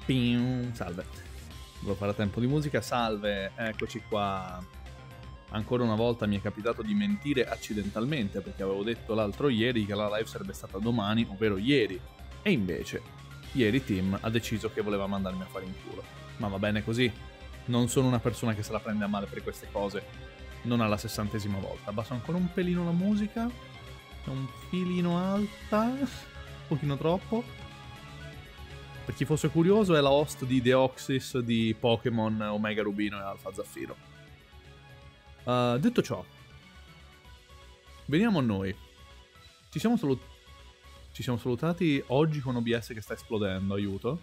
Salve. Devo fare a tempo di musica. Salve, eccoci qua. Ancora una volta mi è capitato di mentire accidentalmente perché avevo detto l'altro ieri che la live sarebbe stata domani, ovvero ieri. E invece, ieri Tim ha deciso che voleva mandarmi a fare in culo. Ma va bene così. Non sono una persona che se la prende a male per queste cose. Non alla 60ª volta. Abbasso ancora un pelino la musica. È un filino alta. Un pochino troppo. Per chi fosse curioso, è la host di Deoxys di Pokémon Omega Rubino e Alfa Zaffiro. Detto ciò, veniamo a noi. Ci siamo salutati oggi con OBS che sta esplodendo, aiuto.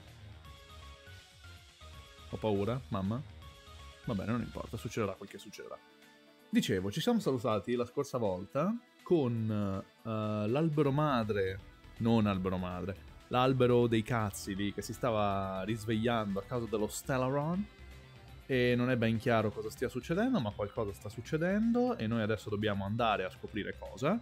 Ho paura, mamma. Va bene, non importa, succederà quel che succederà. Dicevo, ci siamo salutati la scorsa volta con l'albero madre, non albero madre, l'albero dei cazzi lì che si stava risvegliando a causa dello Stellaron e non è ben chiaro cosa stia succedendo, ma qualcosa sta succedendo e noi adesso dobbiamo andare a scoprire cosa.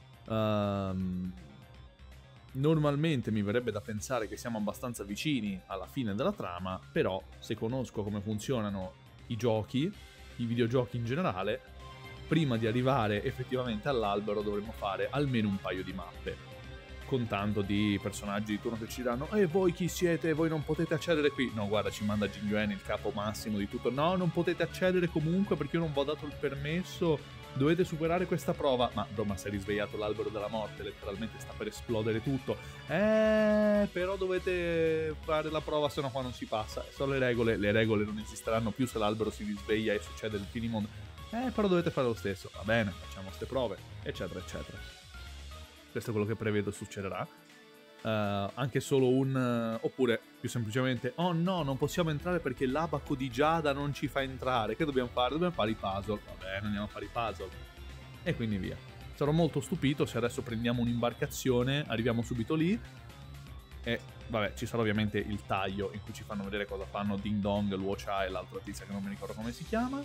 Normalmente mi verrebbe da pensare che siamo abbastanza vicini alla fine della trama, però se conosco come funzionano i giochi, i videogiochi in generale, prima di arrivare effettivamente all'albero dovremmo fare almeno un paio di mappe, con tanto di personaggi di turno che ci diranno «E voi chi siete? Voi non potete accedere qui!» No, guarda, ci manda Jingyuan, il capo massimo di tutto. «No, non potete accedere comunque perché io non vi ho dato il permesso, dovete superare questa prova!» Ma bro, ma si è risvegliato l'albero della morte, letteralmente sta per esplodere tutto. Però dovete fare la prova, sennò qua non si passa. Sono le regole non esisteranno più se l'albero si risveglia e succede il finimondo. Però dovete fare lo stesso. Va bene, facciamo ste prove, eccetera, eccetera. Questo è quello che prevedo succederà. Anche solo oppure, più semplicemente, oh no, non possiamo entrare perché l'abaco di Giada non ci fa entrare. Che dobbiamo fare? Dobbiamo fare i puzzle. Va bene, andiamo a fare i puzzle. E quindi via. Sarò molto stupito se adesso prendiamo un'imbarcazione, arriviamo subito lì e, vabbè, ci sarà ovviamente il taglio in cui ci fanno vedere cosa fanno Ding Dong, Luocha e l'altra tizia che non mi ricordo come si chiama.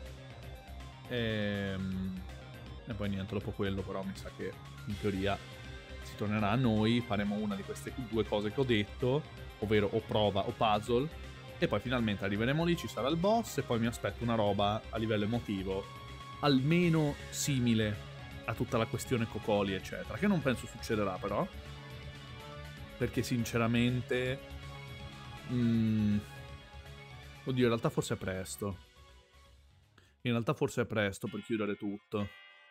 E poi niente, dopo quello però mi sa che in teoria si tornerà a noi, faremo una di queste due cose che ho detto, ovvero o prova o puzzle, e poi finalmente arriveremo lì, ci sarà il boss e poi mi aspetto una roba a livello emotivo almeno simile a tutta la questione Cocoli eccetera, che non penso succederà però, perché sinceramente oddio, in realtà forse è presto. In realtà forse è presto per chiudere tutto.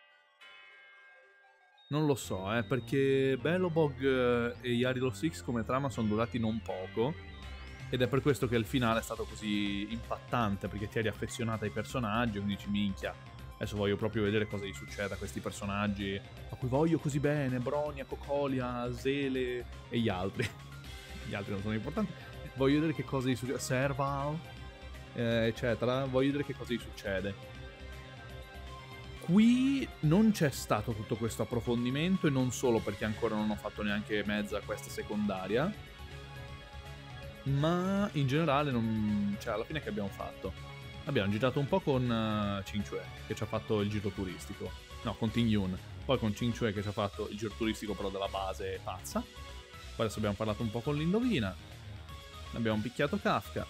Non lo so, perché Belobog e Yarilo Six come trama sono durati non poco, ed è per questo che il finale è stato così impattante, perché ti eri affezionata ai personaggi e quindi dici minchia, adesso voglio proprio vedere cosa gli succede a questi personaggi a cui voglio così bene, Bronia, Cocolia, Zele e gli altri. Gli altri non sono importanti. Voglio vedere che cosa gli succede, Serval, eccetera, voglio vedere che cosa gli succede. Qui non c'è stato tutto questo approfondimento e non solo perché ancora non ho fatto neanche mezza questa secondaria, ma in generale non... cioè alla fine che abbiamo fatto? Abbiamo girato un po' con Qingque che ci ha fatto il giro turistico, no, con Tingyun, poi con Qingque che ci ha fatto il giro turistico però della base pazza, poi adesso abbiamo parlato un po' con l'Indovina, abbiamo picchiato Kafka,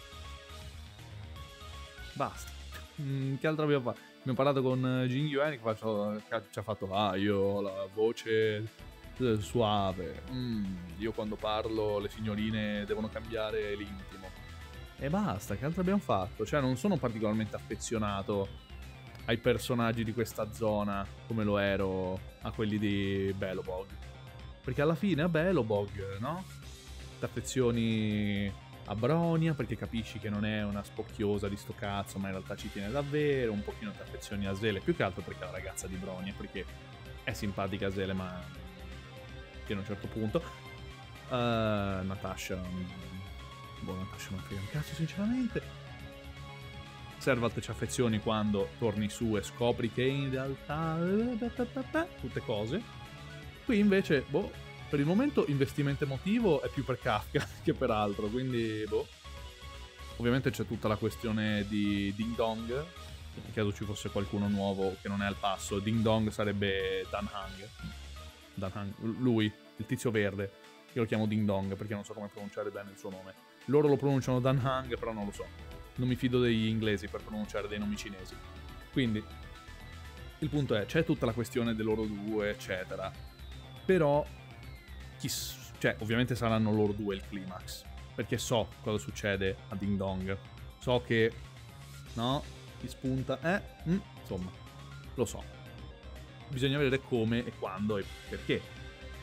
basta. Che altro abbiamo fatto? Abbiamo parlato con Jingyuan che ci ha fatto io ho la voce suave, io quando parlo le signorine devono cambiare l'intimo. E basta, che altro abbiamo fatto? Cioè non sono particolarmente affezionato ai personaggi di questa zona come lo ero a quelli di Belobog. Perché alla fine a Belobog, no? Ti affezioni a Bronia perché capisci che non è una spocchiosa di sto cazzo, ma in realtà ci tiene davvero, un pochino ti affezioni a Zele, più che altro perché è la ragazza di Bronia, perché è simpatica a Zele ma fino a un certo punto. Natasha, Natasha non frega un cazzo sinceramente. Serval te ci affezioni quando torni su e scopri che in realtà tutte cose. Qui invece, per il momento investimento emotivo è più per Kafka che per altro, quindi Ovviamente c'è tutta la questione di Ding Dong, in caso ci fosse qualcuno nuovo che non è al passo. Ding Dong sarebbe Dan Hang, lui, il tizio verde. Io lo chiamo Ding Dong perché non so come pronunciare bene il suo nome. Loro lo pronunciano Dan Hang, però non lo so. Non mi fido degli inglesi per pronunciare dei nomi cinesi. Quindi, il punto è, c'è tutta la questione dei loro due, eccetera. Però, cioè, ovviamente saranno loro due il climax. Perché so cosa succede a Ding Dong. So che, no, ti spunta, insomma, lo so. Bisogna vedere come e quando e perché.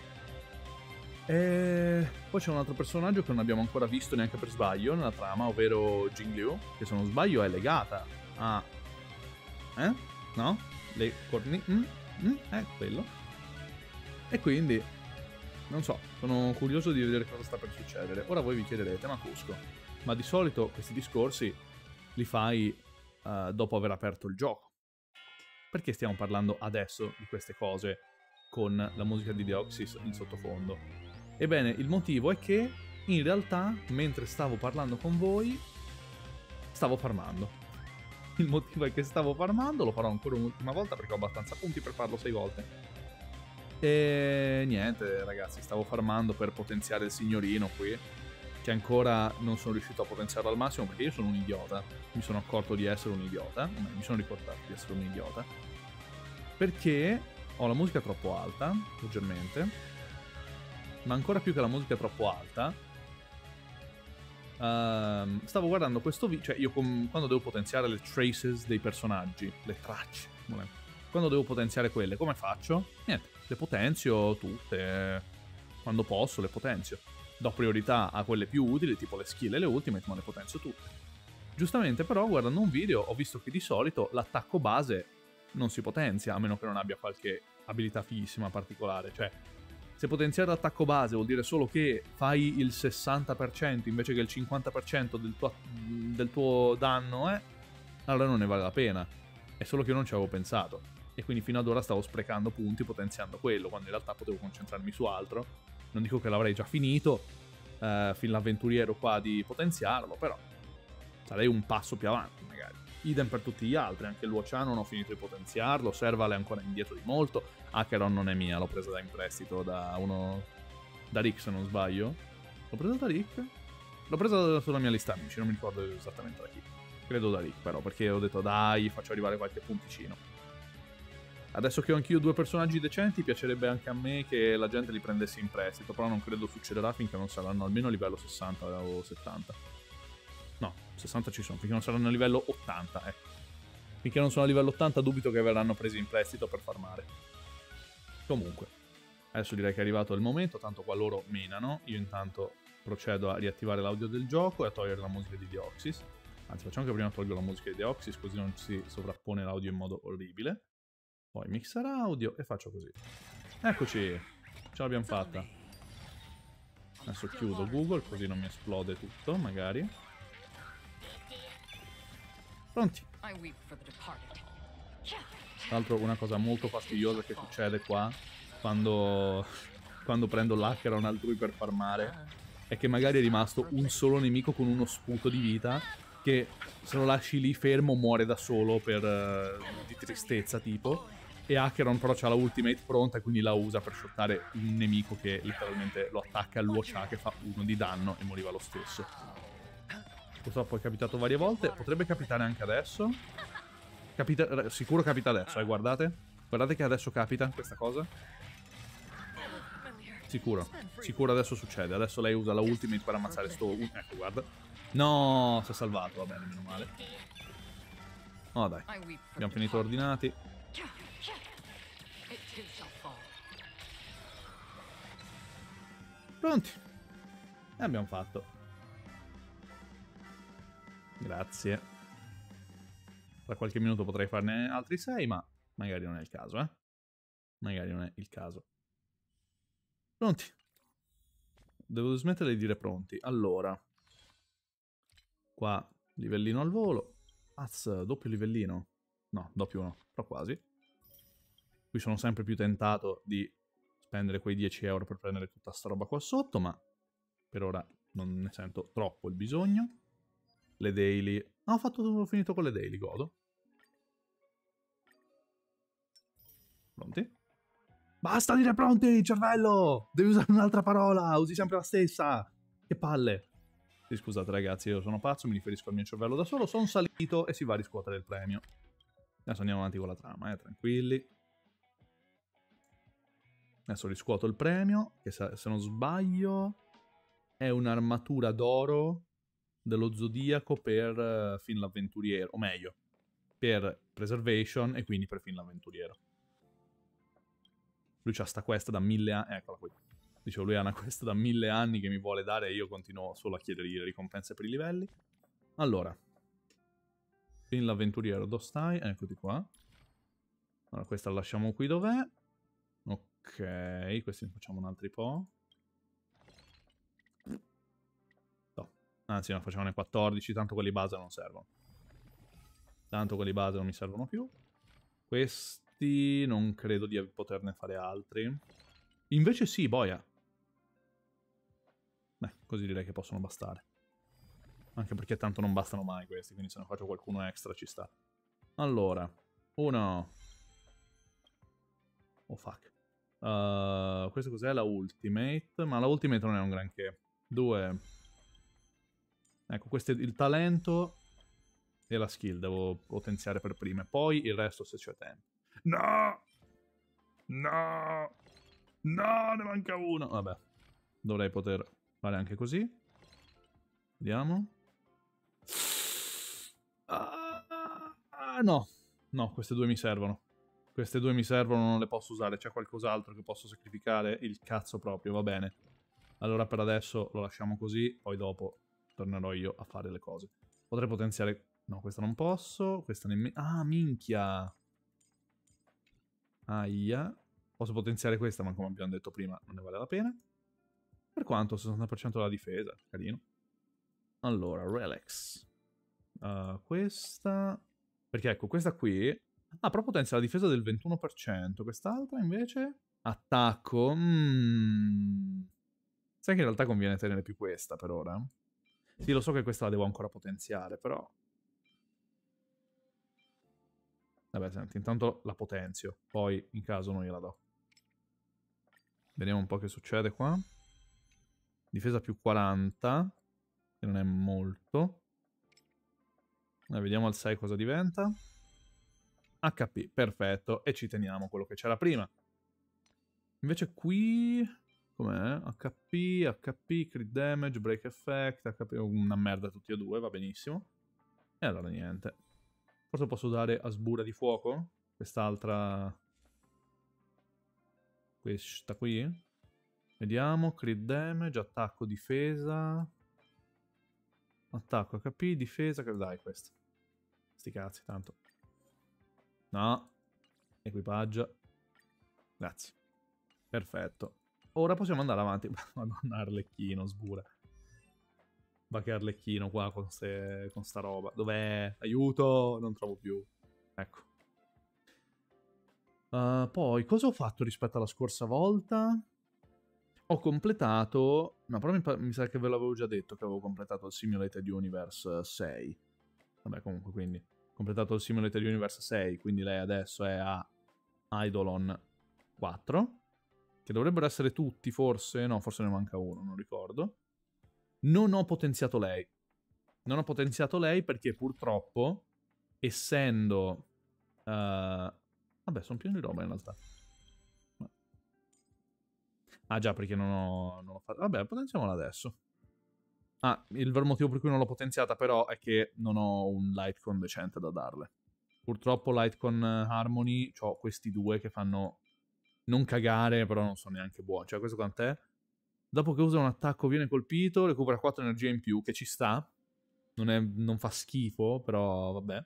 E poi c'è un altro personaggio che non abbiamo ancora visto neanche per sbaglio nella trama, ovvero Jing Liu, che se non sbaglio è legata a... No? Le corni... quello. E quindi, non so, sono curioso di vedere cosa sta per succedere. Ora voi vi chiederete, ma Cusco, ma di solito questi discorsi li fai dopo aver aperto il gioco. Perché stiamo parlando adesso di queste cose con la musica di Deoxys in sottofondo? Ebbene, il motivo è che, in realtà, mentre stavo parlando con voi, stavo farmando. Il motivo è che stavo farmando, lo farò ancora un'ultima volta perché ho abbastanza punti per farlo 6 volte. E niente, ragazzi, stavo farmando per potenziare il signorino qui, che ancora non sono riuscito a potenziarlo al massimo perché io sono un idiota. Mi sono accorto di essere un idiota, mi sono ricordato di essere un idiota, perché ho la musica troppo alta, leggermente. Ma ancora più che la musica troppo alta, stavo guardando questo video, cioè io quando devo potenziare le traces dei personaggi, le tracce, quando devo potenziare quelle, come faccio? Niente, le potenzio tutte, quando posso le potenzio. Do priorità a quelle più utili, tipo le skill e le ultimate, ma le potenzio tutte. Giustamente però, guardando un video, ho visto che di solito l'attacco base non si potenzia, a meno che non abbia qualche abilità fighissima particolare, cioè... Se potenziare l'attacco base vuol dire solo che fai il 60% invece che il 50% del tuo danno, allora non ne vale la pena. È solo che io non ci avevo pensato. E quindi fino ad ora stavo sprecando punti potenziando quello, quando in realtà potevo concentrarmi su altro. Non dico che l'avrei già finito, fin l'avventuriero qua di potenziarlo, però sarei un passo più avanti magari. Idem per tutti gli altri, anche l'Uocha non ho finito di potenziarlo, Serval è ancora indietro di molto, Acheron non è mia, l'ho presa da in prestito da uno... da Rick se non sbaglio. L'ho presa da Rick? L'ho presa sulla mia lista amici, non mi ricordo esattamente da chi. Credo da Rick però, perché ho detto dai, faccio arrivare qualche punticino. Adesso che ho anch'io due personaggi decenti, piacerebbe anche a me che la gente li prendesse in prestito, però non credo succederà finché non saranno almeno a livello 60 o 70. No, 60 ci sono, finché non saranno a livello 80, ecco. Finché non sono a livello 80 dubito che verranno presi in prestito per farmare. Comunque, adesso direi che è arrivato il momento, tanto qua loro menano, io intanto procedo a riattivare l'audio del gioco e a togliere la musica di Deoxys. Anzi, facciamo che prima tolgo la musica di Deoxys, così non si sovrappone l'audio in modo orribile. Poi mixer audio e faccio così. Eccoci, ce l'abbiamo fatta. Adesso chiudo Google, così non mi esplode tutto, magari. Pronti. Tra l'altro una cosa molto fastidiosa che succede qua quando prendo l'Acheron altrui per farmare è che magari è rimasto un solo nemico con uno sputo di vita che se lo lasci lì fermo muore da solo per di tristezza tipo, e Acheron però c'ha la ultimate pronta e quindi la usa per shottare un nemico che letteralmente lo attacca all'Uocha che fa 1 di danno e moriva lo stesso. Purtroppo è capitato varie volte, potrebbe capitare anche adesso. Sicuro capita adesso, guardate. Guardate che adesso capita questa cosa. Sicuro adesso succede. Adesso lei usa la ultimate per ammazzare sto... Ecco, guarda. No, si è salvato, va bene, meno male. Oh dai, abbiamo finito ordinati. Pronti. E abbiamo fatto. Grazie. Tra qualche minuto potrei farne altri 6, ma magari non è il caso, Magari non è il caso. Pronti. Devo smettere di dire pronti. Allora. Qua, livellino al volo. Doppio livellino. No, doppio no, però quasi. Qui sono sempre più tentato di spendere quei 10 euro per prendere tutta sta roba qua sotto, ma per ora non ne sento troppo il bisogno. Le daily... Ah, ho finito con le daily, godo. Pronti? Basta dire pronti, cervello! Devi usare un'altra parola, usi sempre la stessa! Che palle! Sì, scusate ragazzi, io sono pazzo, mi riferisco al mio cervello da solo, sono salito e si va a riscuotere il premio. Adesso andiamo avanti con la trama, tranquilli. Adesso riscuoto il premio, che se non sbaglio è un'armatura d'oro dello Zodiaco per Finn l'Avventuriero, o meglio, per Preservation e quindi per Finn l'Avventuriero. Lui c'ha sta quest da 1000 anni, eccola qui. Dicevo, lui ha una quest da 1000 anni che mi vuole dare e io continuo solo a chiedergli le ricompense per i livelli. Allora, Finn l'Avventuriero, dove stai? Eccoti qua. Allora, questa la lasciamo qui dov'è. Ok, questi ne facciamo un altro po'. No. Anzi, ne facciamo 14, tanto quelli base non servono. Tanto quelli base non mi servono più. Questi non credo di poterne fare altri. Invece sì, boia. Beh, così direi che possono bastare. Anche perché tanto non bastano mai questi, quindi se ne faccio qualcuno extra ci sta. Allora, uno... Oh fuck. Questa cos'è? La ultimate. Ma la ultimate non è un granché. 2. Ecco, questo è il talento e la skill. Devo potenziare per prime. Poi il resto se c'è tempo. No! No! No, ne manca uno. Vabbè. Dovrei poter fare anche così. Vediamo. No. No, queste due mi servono. Queste due mi servono, non le posso usare. C'è qualcos'altro che posso sacrificare? Il cazzo proprio, va bene. Allora per adesso lo lasciamo così, poi dopo tornerò io a fare le cose. Potrei potenziare... No, questa non posso. Questa nemmeno... Ah, minchia! Aia. Posso potenziare questa, ma come abbiamo detto prima non ne vale la pena. Per quanto 60% della difesa, carino. Allora, Relax. Questa... Perché ecco, questa qui... Ah, però potenzia la difesa del 21%. Quest'altra invece... Attacco... Sai che in realtà conviene tenere più questa per ora? Sì, lo so che questa la devo ancora potenziare, però... Vabbè, senti, intanto la potenzio. Poi, in caso, non gliela do. Vediamo un po' che succede qua. Difesa più 40. Che non è molto. Vediamo al 6 cosa diventa. HP, perfetto. E ci teniamo quello che c'era prima. Invece qui... Com'è? HP, crit damage, break effect, HP... Una merda tutti e due, va benissimo. E allora niente. Forse posso dare a sbura di fuoco? Quest'altra... Questa qui? Vediamo, crit damage, attacco, difesa... Attacco, HP, difesa... Dai, questo. Sti cazzi, tanto. No. Equipaggio. Grazie. Perfetto. Ora possiamo andare avanti. Madonna, Arlecchino, sbura. Va che Arlecchino qua con sta roba. Dov'è? Aiuto! Non trovo più. Ecco. Poi, cosa ho fatto rispetto alla scorsa volta? Ho completato... No, però mi sa che ve l'avevo già detto che avevo completato il Simulated Universe 6. Vabbè, comunque, quindi... Completato il Simulated Universe 6, quindi lei adesso è a Eidolon 4. Che dovrebbero essere tutti, forse. No, forse ne manca uno, non ricordo. Non ho potenziato lei. Non ho potenziato lei perché purtroppo, essendo... Vabbè, sono pieno di roba in realtà. Ah già, perché non ho fatto... Vabbè, potenziamola adesso. Ah, il vero motivo per cui non l'ho potenziata però è che non ho un Lightcon decente da darle. Purtroppo Lightcon Harmony, ho questi due che fanno non cagare, però non sono neanche buoni. Cioè, questo quant'è? Dopo che usa un attacco viene colpito, recupera 4 energie in più, che ci sta. Non fa schifo, però vabbè.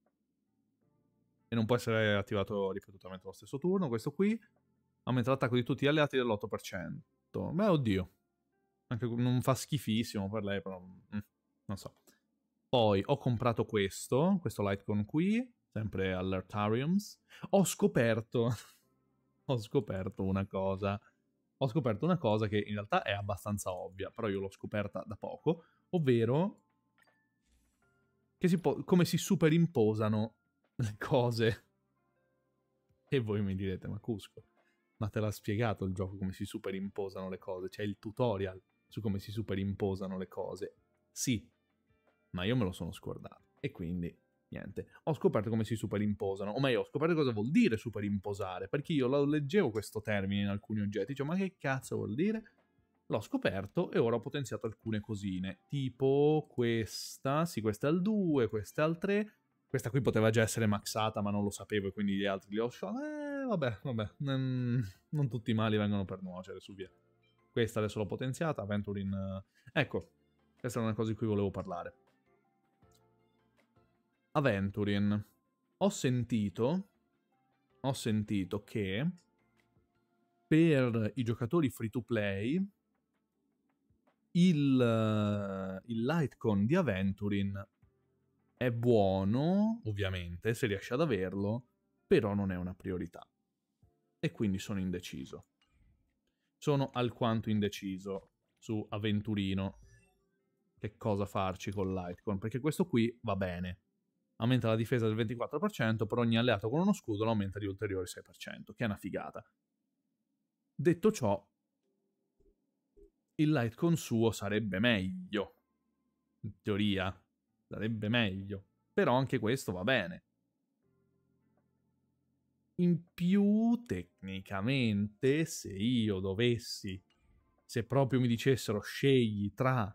E non può essere attivato ripetutamente lo stesso turno. Questo qui aumenta l'attacco di tutti gli alleati dell'8%. Beh, oddio. Anche non fa schifissimo per lei, però... non so. Poi ho comprato questo Lightcon qui, sempre all'Artariums. Ho scoperto... ho scoperto una cosa. Ho scoperto una cosa che in realtà è abbastanza ovvia, però io l'ho scoperta da poco, ovvero che come si superimposano le cose. E voi mi direte, ma Cusco, ma te l'ha spiegato il gioco come si superimposano le cose? C'è il tutorial su come si superimposano le cose. Sì, ma io me lo sono scordato. E quindi, niente. Ho scoperto come si superimposano. O meglio, ho scoperto cosa vuol dire superimposare. Perché io lo leggevo questo termine in alcuni oggetti. Dicevo, ma che cazzo vuol dire? L'ho scoperto e ora ho potenziato alcune cosine. Tipo questa. Sì, questa è al 2, questa è al 3. Questa qui poteva già essere maxata, ma non lo sapevo e quindi gli altri li ho sciolti. Vabbè. Non tutti i mali vengono per nuocere, su via. Questa adesso l'ho potenziata, Aventurin... Ecco, questa è una cosa di cui volevo parlare. Aventurin. Ho sentito che per i giocatori free to play il Lightcon di Aventurin è buono, ovviamente, se riesci ad averlo, però non è una priorità. E quindi sono indeciso. Sono alquanto indeciso su Aventurino che cosa farci con Lightcon, perché questo qui va bene. Aumenta la difesa del 24%, per ogni alleato con uno scudo lo aumenta di ulteriore 6%, che è una figata. Detto ciò, il Lightcon suo sarebbe meglio. In teoria, sarebbe meglio. Però anche questo va bene. In più, tecnicamente, se io dovessi... Se proprio mi dicessero scegli tra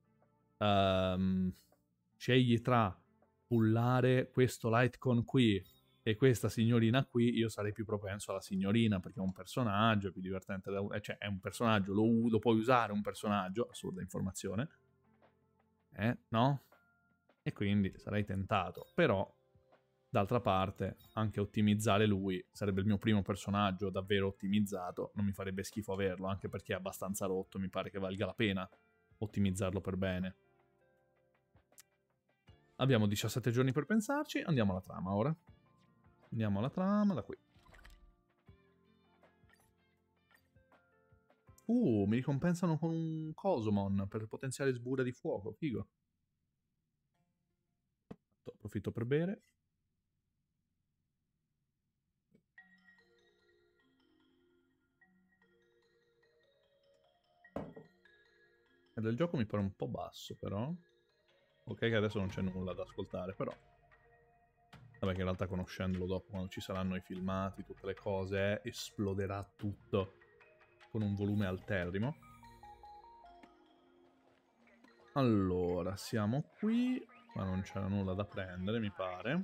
pullare questo Lightcon qui e questa signorina qui, io sarei più propenso alla signorina, perché è un personaggio, è più divertente cioè è un personaggio, lo puoi usare un personaggio, assurda informazione, no? E quindi sarei tentato, però d'altra parte anche ottimizzare lui sarebbe il mio primo personaggio davvero ottimizzato, non mi farebbe schifo averlo, anche perché è abbastanza rotto, mi pare che valga la pena ottimizzarlo per bene. Abbiamo 17 giorni per pensarci, andiamo alla trama ora. Andiamo alla trama da qui. Mi ricompensano con un Cosomon per potenziare sbura di fuoco, figo. Approfitto per bere. E del gioco mi pare un po' basso, però. Ok che adesso non c'è nulla da ascoltare, però. Vabbè, che in realtà conoscendolo dopo, quando ci saranno i filmati, tutte le cose, esploderà tutto con un volume alterrimo. Allora, siamo qui, ma non c'era nulla da prendere, mi pare.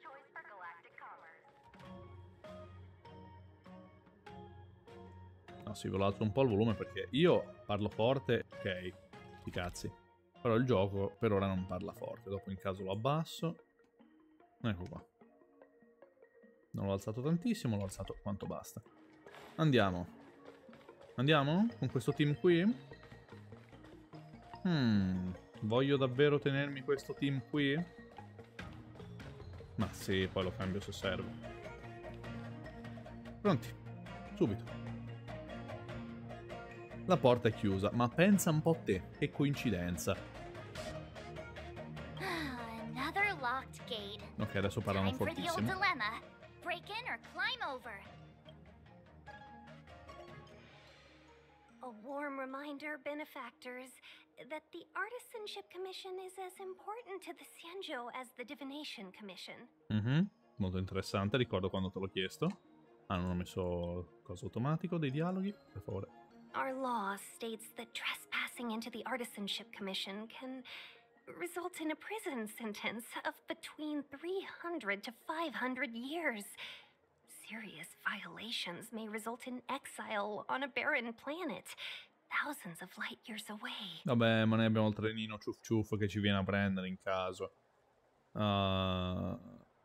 No, sì, ve lo alzo un po' il volume perché io parlo forte, ok, sti cazzi. Però il gioco per ora non parla forte, dopo in caso lo abbasso. Ecco qua. Non l'ho alzato tantissimo, l'ho alzato quanto basta. Andiamo. Andiamo? Con questo team qui? Voglio davvero tenermi questo team qui? Ma sì, poi lo cambio se serve. Pronti? Subito. La porta è chiusa, ma pensa un po' te, che coincidenza. Ok, adesso parlano fortissimo. A warm reminder, benefactors, that the Artisanship Commission is as important to the Xianzhou as the Divination Commission. Molto interessante, ricordo quando te l'ho chiesto. Ah, non ho messo cosa automatico dei dialoghi, per favore. Our law states that trespassing into the Artisanship Commission can result in a prison sentence of between 300 to 500 years. Serious violations may result in exile on a barren planet, thousands of light years away. Vabbè, ma noi abbiamo il trenino ciuff ciuff che ci viene a prendere in caso. Ma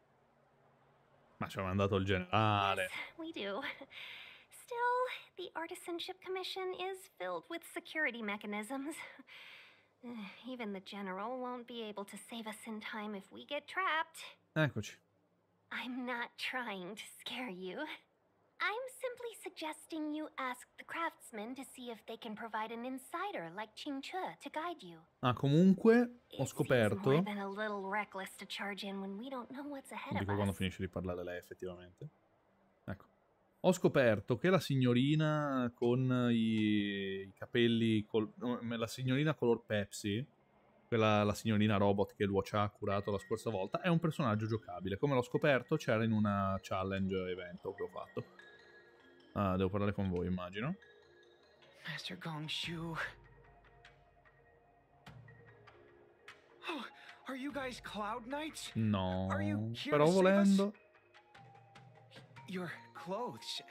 ci ha mandato il generale. Yes, we do. Still, the Artisanship Commission is filled with security mechanisms. Even the general won't be able to save us in time if we get trapped. Eccoci. I'm not trying to scare you. I'm simply suggesting you ask the craftsmen to see if they can provide an insider like Qingche to guide you. Ah, comunque ho scoperto. More than a little reckless to charge in when we don't know what's ahead of Dico us. quando finisce di parlare lei effettivamente. Ecco. Ho scoperto che la signorina con i capelli la signorina color Pepsi, la signorina robot che Luo ci ha curato la scorsa volta, è un personaggio giocabile. Come l'ho scoperto, c'era in una challenge evento che ho fatto. Ah, devo parlare con voi, immagino. Master Gongshu. Oh, are you guys Cloud Knights? No, Are you here però to save us? volendo... Your clothes.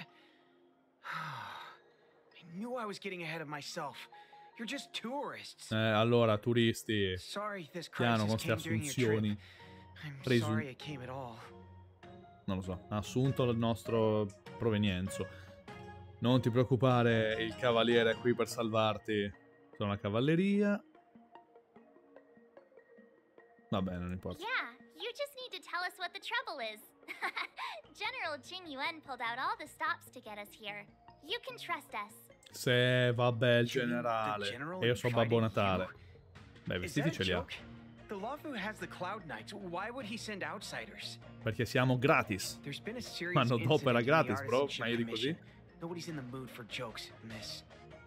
I knew I was getting ahead of myself. You're just tourists. Allora, turisti, Sorry this piano con crisis queste came during your trip. assunzioni. I'm sorry it came at all. Non lo so, ha assunto il nostro provenienzo. Non ti preoccupare, il cavaliere è qui per salvarti. Sono la cavalleria. Va bene, non importa. Yeah, you just need to tell us what the trouble is. General Jing Yuan pulled out all the stops to get us here. You can trust us. Se vabbè, il You mean the generale. general E io sono Babbo fighting Natale. you? Beh, i Is vestiti that a ce li ha. joke? The Luofu has the Cloud Knights. Why would he send outsiders? Perché siamo gratis. There's been a serious Ma non dopo era incident in the gratis, bro. Artisanship Ma io di così? Commission. Nobody's in the mood for jokes, miss.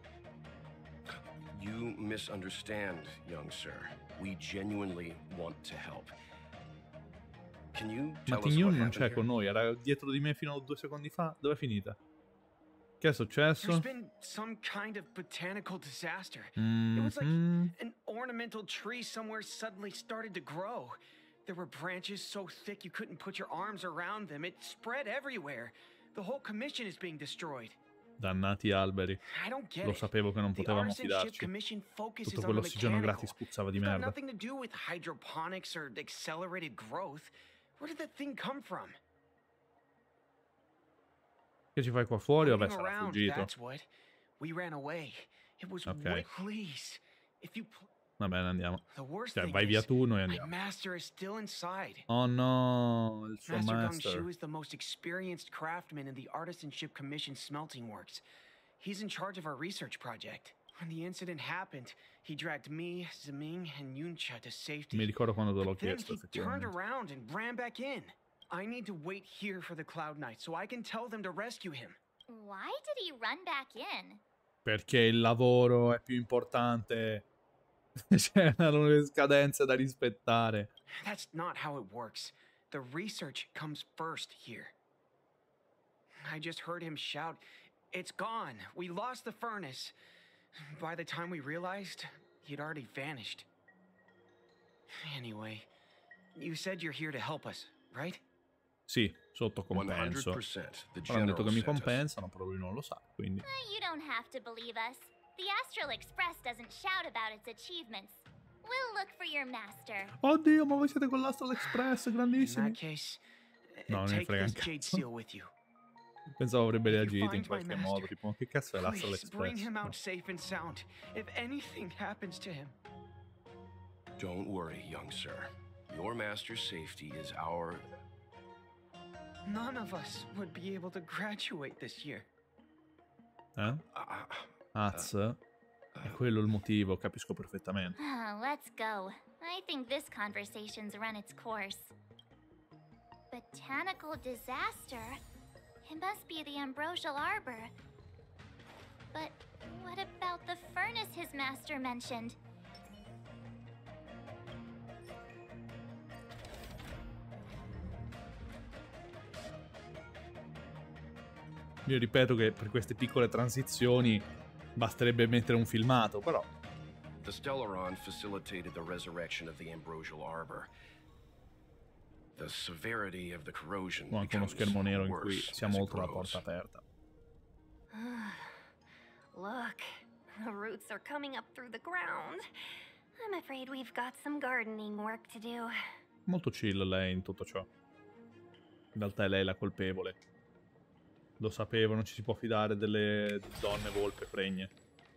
You misunderstand, young sir. We genuinely want to help. Can you Ma tell us Ting Yun what non happened c'è here? con noi, era dietro di me fino a 2 secondi fa. Dove è finita? Che è successo? There's been some kind of botanical disaster. It was like Mhm. an ornamental tree somewhere suddenly started to grow. There were branches so thick you couldn't put your arms around them. It spread everywhere. The whole commission is being destroyed. Dannati alberi. I don't get Lo it. sapevo che non The potevamo Artisanship fidarci. Commission focuses Tutto on the quell'ossigeno mechanical. gratis puzzava di It's got merda. nothing to do with hydroponics or accelerated growth. Where did that thing come from? Che ci fai qua fuori? Vabbè, Floating sarà around, fuggito. that's what. We ran away. It was Okay. please. If you Va bene, andiamo. the worst Cioè, thing vai via is, tu, noi my andiamo. master is still inside. Oh no, il suo Master master. Gongshu is the most experienced craftsman in the Artisanship Commission smelting works. He's in charge of our research project. When the incident happened, he dragged me, Zeming, and Yuncha to safety. Mi ricordo quando te l'ho But then chiesto, he turned effettivamente. around and ran back in. I need to wait here for the Cloud Knight so I can tell them to rescue him. Why did he run back in? Perché il lavoro è più importante. C'erano le scadenze da rispettare. That's not how it works. The research comes first here. I just heard him shout, "It's gone. We lost the furnace." By the time we realized, he'd already vanished. Anyway, you said you're here to help us, right? Sì, sotto compenso. 100%. The Ora hanno detto general che mi sent us. compensano, però lui non lo sa, quindi... You don't have to believe us. The Astral Express doesn't shout about its achievements. We'll look for your master. Oddio, ma voi siete con l'Astral Express, In grandissimi. that case, No, non ne take frega un this jade cazzo. seal with you. Pensavo avrebbe If you reagito in find my qualche master, modo, tipo, che cazzo è l'Astral Please bring Express? him No. out safe and sound. If anything happens to him. Don't worry, young sir. Your master's safety is our... None of us would be able to graduate this year. Eh? Az? È quello il motivo, capisco perfettamente. Let's go. I think this conversation's run its course. Botanical disaster? It must be the Ambrosial Arbor. But what about the furnace his master mentioned? Io ripeto che per queste piccole transizioni basterebbe mettere un filmato, però... The Stellaron facilitated the resurrection of the Ambrosial Arbor. The severity of the corrosion Ho anche uno becomes schermo nero in cui worse siamo as it oltre la grows. porta aperta. Look, the roots are coming up through the ground. I'm afraid we've got some gardening work to do. Molto chill lei in tutto ciò. In realtà è lei la colpevole. Lo sapevo, non ci si può fidare delle donne volpe fregne.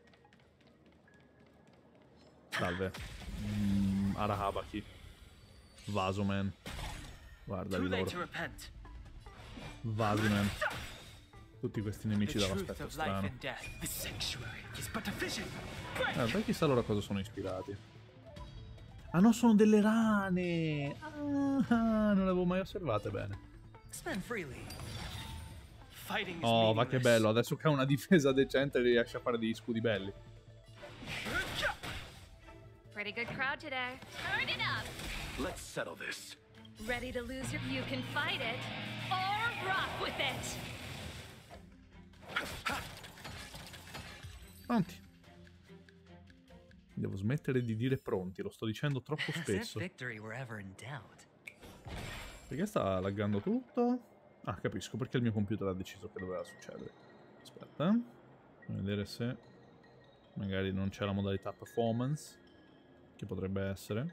Salve. Arahabaki. Vasoman. Guarda Too lì late loro. to repent. Vasiman. Tutti questi nemici The truth dall'aspetto of life strano. and death. This sanctuary is but a vision. Dai, chissà loro a cosa sono ispirati. Ah no, sono delle rane! Ah, non le avevo mai osservate bene. Spend freely. Fighting is Oh, ma che meaningless. bello, adesso che ha una difesa decente riesce a fare degli scudi belli. Pretty Pretty good crowd today. Turn it up! Let's settle this. Ready to lose your... You can fight it, or rock with it! Pronti. Devo smettere di dire pronti, lo sto dicendo troppo spesso. Perché sta laggando tutto? Ah, capisco, perché il mio computer ha deciso che doveva succedere. Aspetta. Fammi vedere se magari non c'è la modalità performance, che potrebbe essere.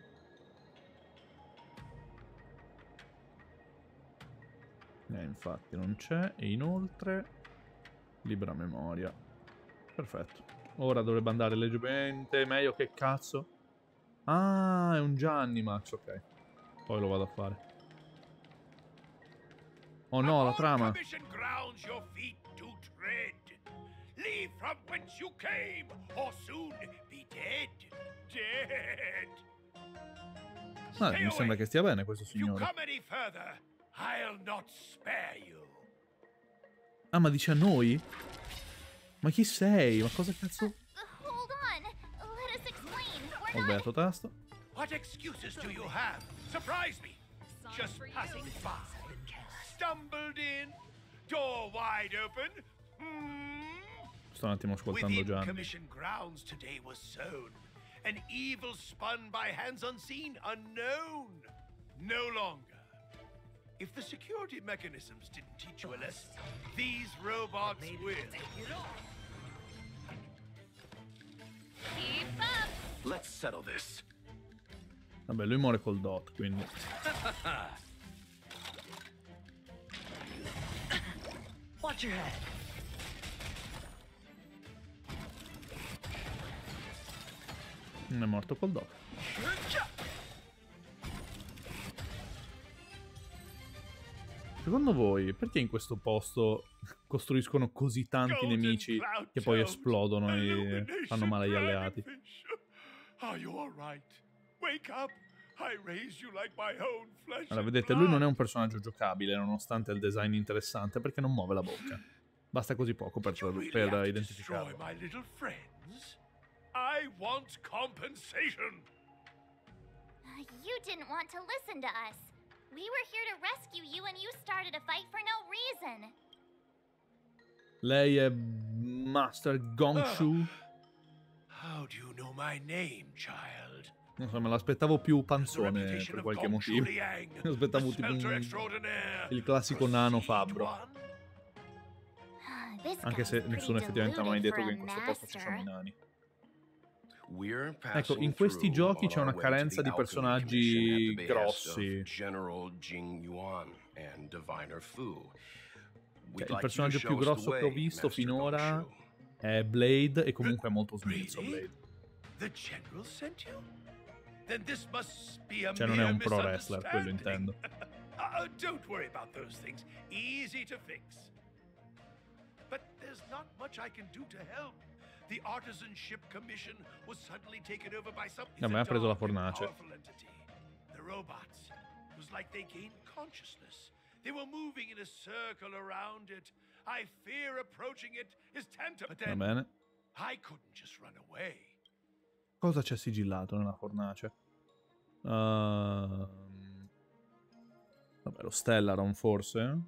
Infatti non c'è. E inoltre libera memoria. Perfetto. Ora dovrebbe andare leggermente meglio. Che cazzo? Ah, è un Giannimax, ok. Poi lo vado a fare. Oh no, la trama. Ah, mi sembra che stia bene questo signore. Ah, ma dice a noi? Ma chi sei? Ma cosa cazzo? Hold on. Let us explain. Ho sbagliato tasto. What excuses do you have? Surprise me. Just passing by. Stumbled in. Door wide open. Sto un attimo ascoltando Within Gianni. commission grounds today was sown. An evil spun by hands unseen, unknown. No longer. If the security mechanisms didn't teach you a lesson, these robots will. Keep up! Let's settle this. Vabbè, lui muore col dot, quindi. Watch your head. Non è morto col dot. Secondo voi, perché in questo posto costruiscono così tanti nemici che poi esplodono e fanno male agli alleati? Allora, vedete, lui non è un personaggio giocabile, nonostante il design interessante, perché non muove la bocca. Basta così poco per identificarlo. You didn't want to listen to us. We were here to rescue you and you started a fight for no reason. Lei è Master Gongshu? How do you know my name, child? Non so, me l'aspettavo più panzone per qualche motivo. Mi aspettavo tipo il classico nano fabbro. Anche se nessuno effettivamente ha mai detto che in questo posto ci sono i nani. Ecco, in questi giochi c'è una carenza di personaggi grossi. Cioè, il personaggio più grosso che ho visto finora è Blade, e comunque è molto smilzo Blade. Cioè non è un pro wrestler, quello intendo. Don't worry about those things. Easy to fix. But there's not much I can do to help. The Artisanship Commission was suddenly taken over by some A me ha preso la fornace. The robots. It was like they gained consciousness. They were moving in a circle around it. I fear approaching it is tantamount. Va bene. I couldn't just run away. Cosa c'è sigillato nella fornace? Vabbè, lo Stellaron forse?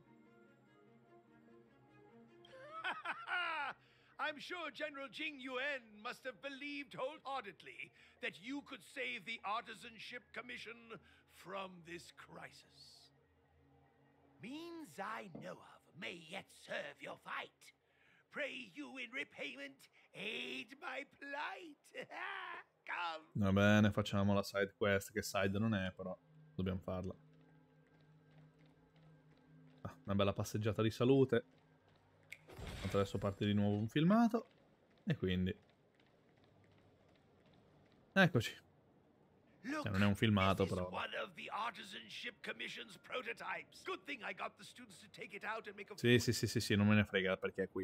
I'm sure General Jing Yuan must have believed wholeheartedly that you could save the Artisanship Commission from this crisis. Means I know of may yet serve your fight. Pray you in repayment aid my plight. Come. Va bene, facciamo la side quest, che side non è, però dobbiamo farla. Ah, una bella passeggiata di salute. Adesso parte di nuovo un filmato. E quindi eccoci. Cioè, non è un filmato, però. Sì, non me ne frega perché è qui.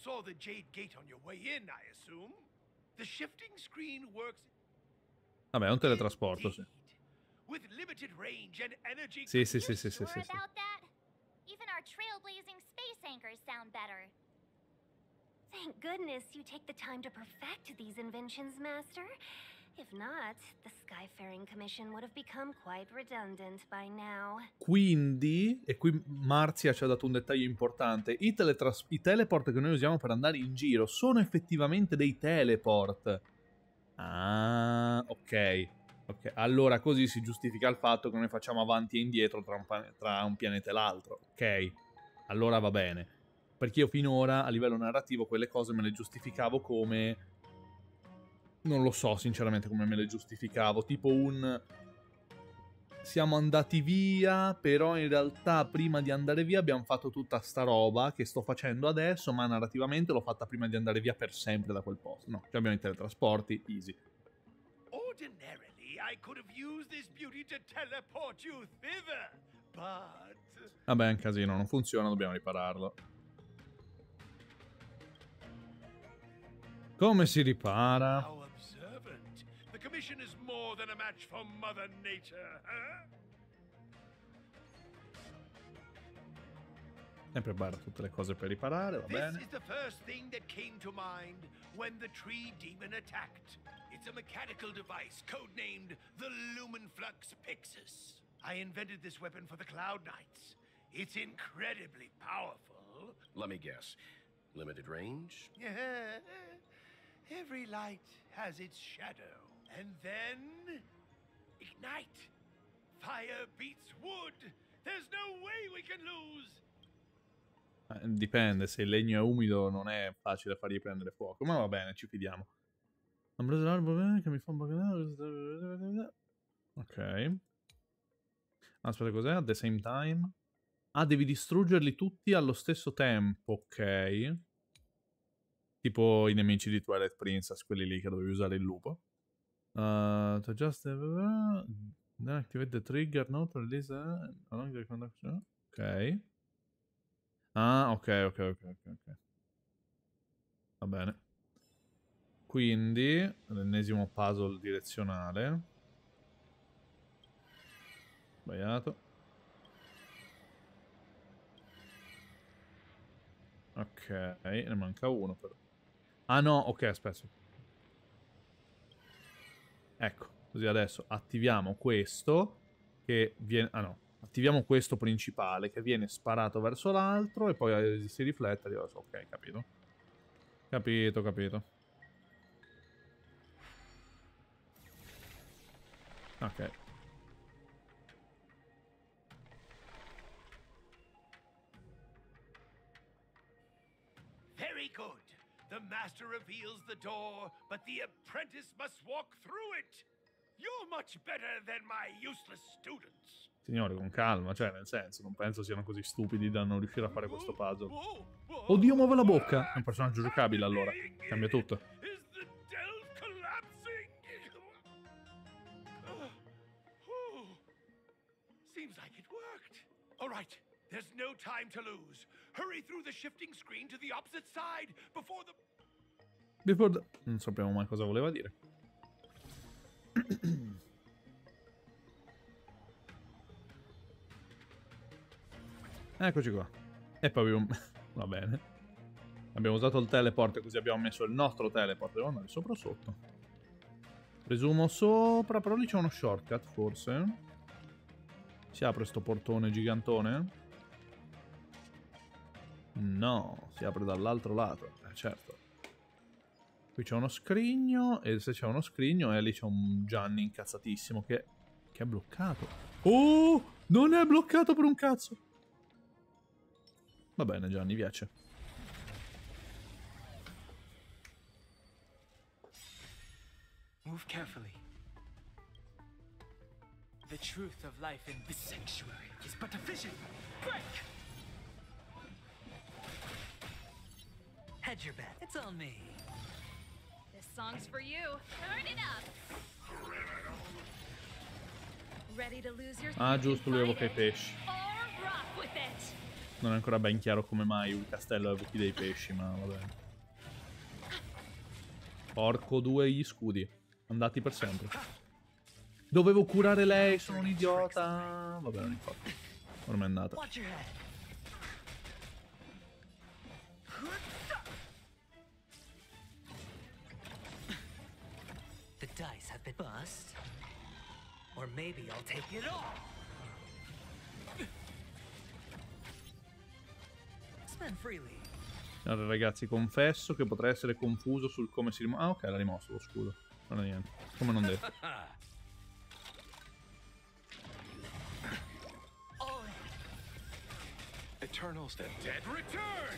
Vabbè, è un teletrasporto, sì. Sì. Even our trailblazing space anchors sound better. Thank goodness you take the time to perfect these inventions, Master. If not, the Skyfaring Commission would have become quite redundant by now. Quindi, e qui Marzia ci ha dato un dettaglio importante, i teleport che noi usiamo per andare in giro sono effettivamente dei teleport. Ah, ok. Ok, allora così si giustifica il fatto che noi facciamo avanti e indietro tra un pianeta e l'altro. Ok, allora va bene. Perché io finora, a livello narrativo, quelle cose me le giustificavo come... Non lo so, sinceramente, come me le giustificavo. Tipo un... Siamo andati via, però in realtà prima di andare via abbiamo fatto tutta sta roba che sto facendo adesso, ma narrativamente l'ho fatta prima di andare via per sempre da quel posto. No, abbiamo i teletrasporti, easy. Ordinarily, I could have used this beauty to teleport you thither, but... Vabbè, è un casino, non funziona, dobbiamo ripararlo. Come si ripara? How observant. The Commission is more than a match for Mother Nature, huh? Sempre barra tutte le cose per riparare, va This bene. is the first thing that came to mind when the tree demon attacked. It's a mechanical device codenamed the Lumenflux Pixis. I invented this weapon for the Cloud Knights. It's incredibly powerful. Let me guess. Limited range? Every light has its shadow. And then... ignite. Fire beats wood. There's no way we can lose. Dipende, se il legno è umido non è facile fargli prendere fuoco, ma va bene, ci fidiamo. Ambrosia l'albero che mi fa un po'... Ok. Aspetta, cos'è? At the same time? Ah, devi distruggerli tutti allo stesso tempo, ok. Tipo i nemici di Twilight Princess, quelli lì che dovevi usare il lupo. To just... then activate the trigger, no? To release... along the conduction. Ok. Ah, ok. Va bene. Quindi, l'ennesimo puzzle direzionale. Sbagliato. Ok, ne manca uno però. Ah no, ok, aspetta. Ecco, così adesso attiviamo questo che viene... Ah no, attiviamo questo principale che viene sparato verso l'altro e poi si riflette. Ok, capito. Capito. Ok. Very good. The master reveals the door, but the apprentice must walk through it. You're much better than my useless students. Signore, con calma, cioè, nel senso, non penso siano così stupidi da non riuscire a fare questo puzzle. Oddio, muove la bocca! È un personaggio giocabile, allora. Cambia tutto. Is the delve collapsing? Seems like it worked. All right, there's no time to lose. Hurry through the shifting screen to the opposite side before the... Non sappiamo mai cosa voleva dire. Eccoci qua. E poi abbiamo... Va bene. Abbiamo usato il teleport, così abbiamo messo il nostro teleport. Devo andare sopra o sotto? Presumo sopra, però lì c'è uno shortcut, forse. Si apre sto portone gigantone? No, si apre dall'altro lato. Certo. Qui c'è uno scrigno, e se c'è uno scrigno, lì c'è un Gianni incazzatissimo che è bloccato. Oh! Non è bloccato per un cazzo! Va bene, Gianni, piace. Move carefully. The truth of life in this sanctuary is but a vision. Break! Hedge your bet. It's on me. This song's for you. Turn it up. Ready to lose your Ah, giusto, lui evoca i pesci. or rock with it. Non è ancora ben chiaro come mai il castello evochi dei pesci, ma va bene. Porco due gli scudi. Andati per sempre. Dovevo curare lei, sono un idiota. Va bene, infatti. Ormai è andata. Watch your head. The dice have been bust. Or maybe I'll take it all. Spend freely. Allora ragazzi, confesso che potrei essere confuso sul come si rimuove. Ah ok, l'ha rimosso lo scudo. Non è niente. Come non detto. Eternals, the dead return!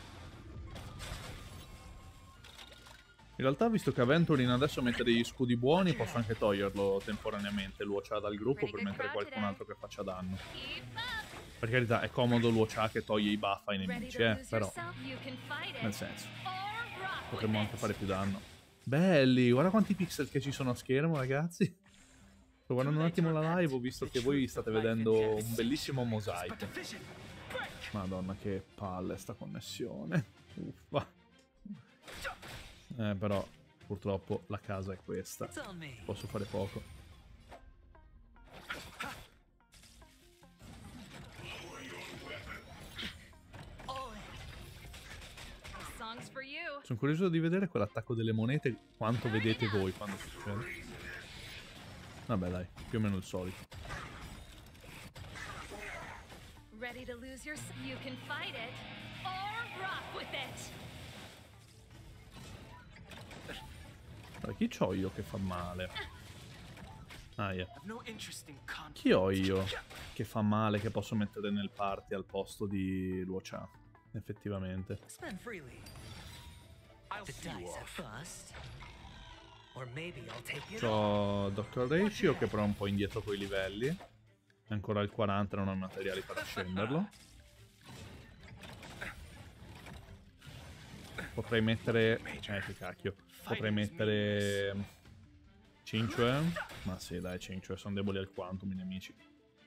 In realtà, visto che Aventurin adesso mette degli scudi buoni, posso anche toglierlo temporaneamente, Luocha dal gruppo, per mettere qualcun altro che faccia danno. Per carità, è comodo Luocha che toglie i buff ai nemici, però... Nel senso, potremmo anche fare più danno. Belli, guarda quanti pixel che ci sono a schermo, ragazzi. Sto guardando un attimo la live, ho visto che voi state vedendo un bellissimo mosaico. Madonna, che palle sta connessione. Uffa. Però purtroppo la casa è questa. Posso fare poco. Sono curioso di vedere quell'attacco delle monete, quanto vedete voi quando succede. Vabbè dai, più o meno il solito. Ready to lose your... You can fight it or rock with it. Allora, chi c'ho io che fa male? Ah, yeah. Chi ho io che fa male che posso mettere nel party al posto di Luocha? Effettivamente. C'ho Dr. Ratio che però è un po' indietro coi livelli. È ancora al 40, non ho i materiali per scenderlo. Potrei mettere... che cacchio. Potrei mettere... Cinque? Ma sì, dai, Cinque sono deboli al quantum i nemici.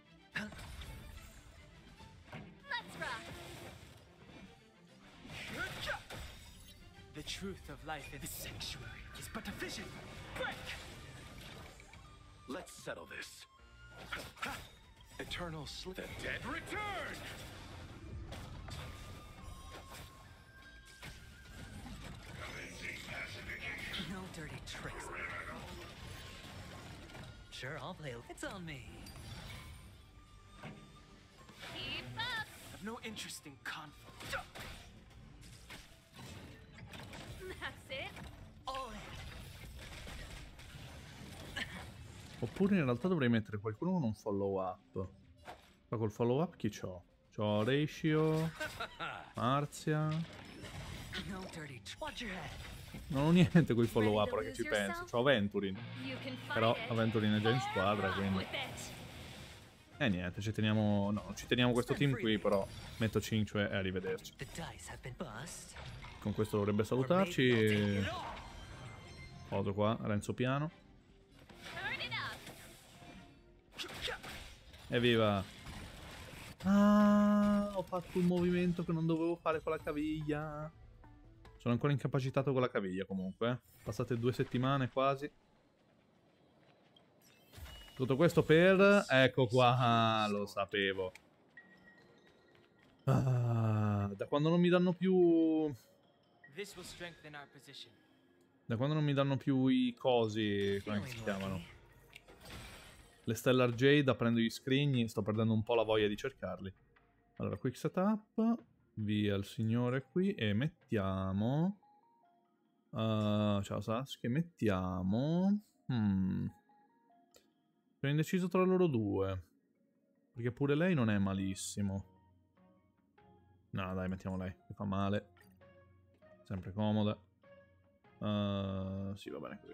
The truth of life in this sanctuary is but a vision. Break! Let's settle this. Eternal Slip. The dead return! No dirty tricks. Sure, I'll play. It's on me. Keep up. I've no interest in conflict. That's it. All in. Oppure in realtà dovrei mettere qualcuno con un follow up. Ma col follow up chi c'ho? C'ho Ratio, Marzia. No dirty. Watch your head. Non ho niente con i follow up, ora che ci penso. C'ho Aventurin. Però Aventurin è già in squadra, quindi... niente, ci teniamo... No, non ci teniamo questo team qui, però metto 5 e arrivederci. Con questo dovrebbe salutarci. Foto qua, Renzo Piano. Evviva! Ah, ho fatto un movimento che non dovevo fare con la caviglia. Sono ancora incapacitato con la caviglia comunque. Passate 2 settimane quasi. Tutto questo per... Ecco qua, lo sapevo. Ah, da quando non mi danno più... Da quando non mi danno più i cosi... Come si chiamano? Le Stellar Jade, prendo gli scrigni, sto perdendo un po' la voglia di cercarli. Allora, quick setup... Via il signore qui e mettiamo... ciao Sasuke, mettiamo... Sono indeciso tra loro due. Perché pure lei non è malissimo. No dai, mettiamo lei, che fa male. Sempre comoda. Sì, va bene così.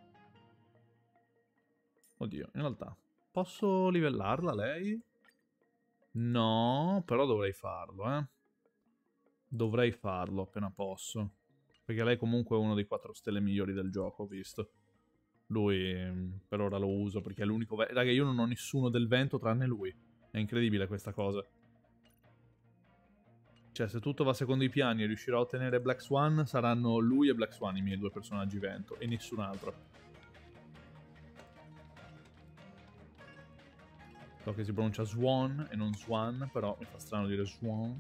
Oddio, in realtà... Posso livellarla lei? No, però dovrei farlo, Dovrei farlo appena posso. Perché lei comunque è uno dei 4 stelle migliori del gioco, ho visto. Lui per ora lo uso perché è l'unico... Raga, io non ho nessuno del vento tranne lui. È incredibile questa cosa. Cioè, se tutto va secondo i piani e riuscirò a ottenere Black Swan, saranno lui e Black Swan i miei 2 personaggi vento. E nessun altro. So che si pronuncia Swan e non Swan, però mi fa strano dire Swan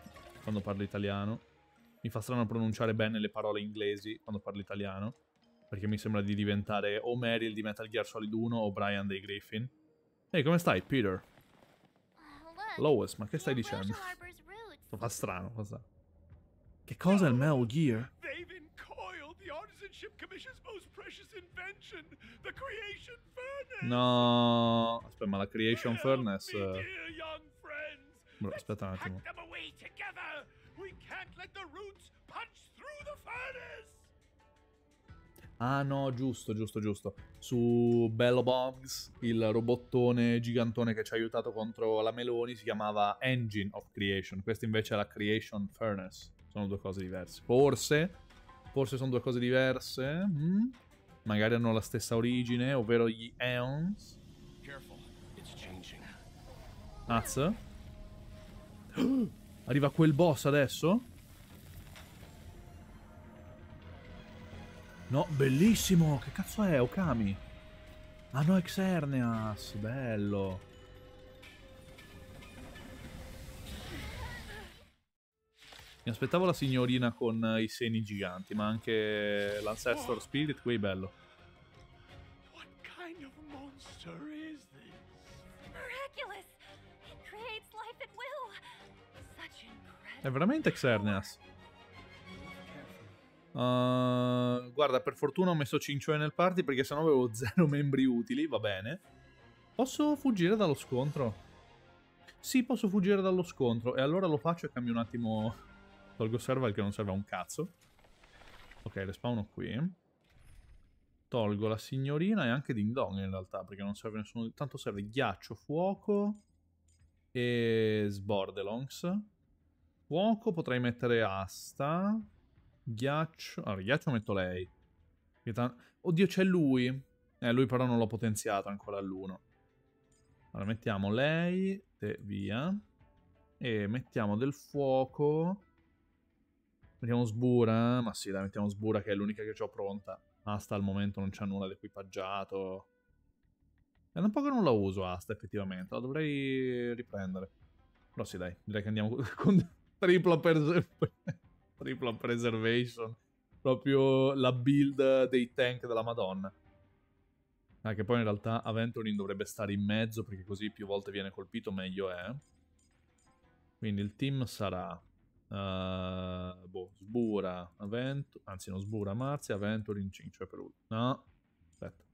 quando parlo italiano. Mi fa strano pronunciare bene le parole inglesi quando parlo italiano. Perché mi sembra di diventare o Meryl di Metal Gear Solid 1 o Brian dei Griffin. Ehi, come stai, Peter? Look, Lois, ma che the stai dicendo? Ambrosial Arbor's roots. Fa strano, fa strano. Che cosa è il Metal Gear? They've encoiled the Artisanship Commission's most precious invention, the Creation Furnace! No, aspetta, ma la Creation Furnace... Help me, dear young friends. Bro, aspetta un attimo. Hack them away together! We can't let the roots punch through the furnace! Ah no, giusto. Su Bello Bugs, il robottone gigantone che ci ha aiutato contro la Meloni si chiamava Engine of Creation. Questa invece è la Creation Furnace. Sono due cose diverse. Forse sono due cose diverse. Magari hanno la stessa origine, ovvero gli Aeons. Careful, it's changing. Az. Arriva quel boss adesso? No, bellissimo! Che cazzo è, Okami? Ah no, Xerneas, bello. Mi aspettavo la signorina con i seni giganti, ma anche l'Ancestor Spirit qui è bello. What kind of monster is this? Miraculous! It creates life at will! Such incredible... È veramente Xerneas. Guarda, per fortuna ho messo Cincione nel party perché sennò avevo 0 membri utili, va bene. Posso fuggire dallo scontro? Sì, posso fuggire dallo scontro. E allora lo faccio e cambio un attimo. Tolgo serval che non serve a un cazzo. Ok, respawno qui. Tolgo la signorina e anche Ding Dong in realtà, perché non serve nessuno. Tanto serve ghiaccio, fuoco e Sbordelongs. Fuoco potrei mettere Asta. Ghiaccio... Allora, ghiaccio metto lei. Oddio, c'è lui. Lui però non l'ho potenziato ancora all'1. Allora, mettiamo lei e via. E mettiamo del fuoco. Mettiamo Sbura. Ma sì, dai, mettiamo Sbura che è l'unica che ho pronta. Asta al momento non c'ha nulla di equipaggiato. È un po' che non la uso Asta, effettivamente. La dovrei riprendere. Però sì, dai. Direi che andiamo con tripla preservation. Proprio la build dei tank della Madonna. Che poi in realtà Aventurin dovrebbe stare in mezzo, perché così più volte viene colpito meglio è. Quindi il team sarà Sbura, anzi no, Sbura, Marzia, Aventurin, Cincio per uno. No, aspetta.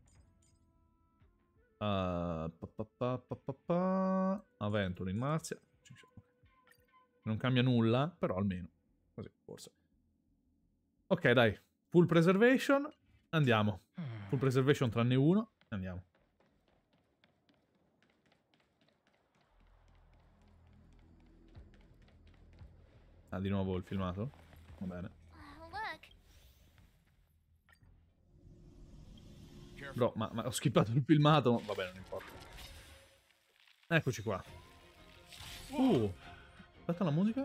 Aventurin, Marzia, Cincio. Non cambia nulla, però almeno così, forse. Ok, dai. Full preservation. Andiamo. Full preservation tranne uno. Andiamo. Ah, di nuovo il filmato? Va bene. Bro, ma ho skippato il filmato. Va bene, non importa. Eccoci qua. Aspetta la musica.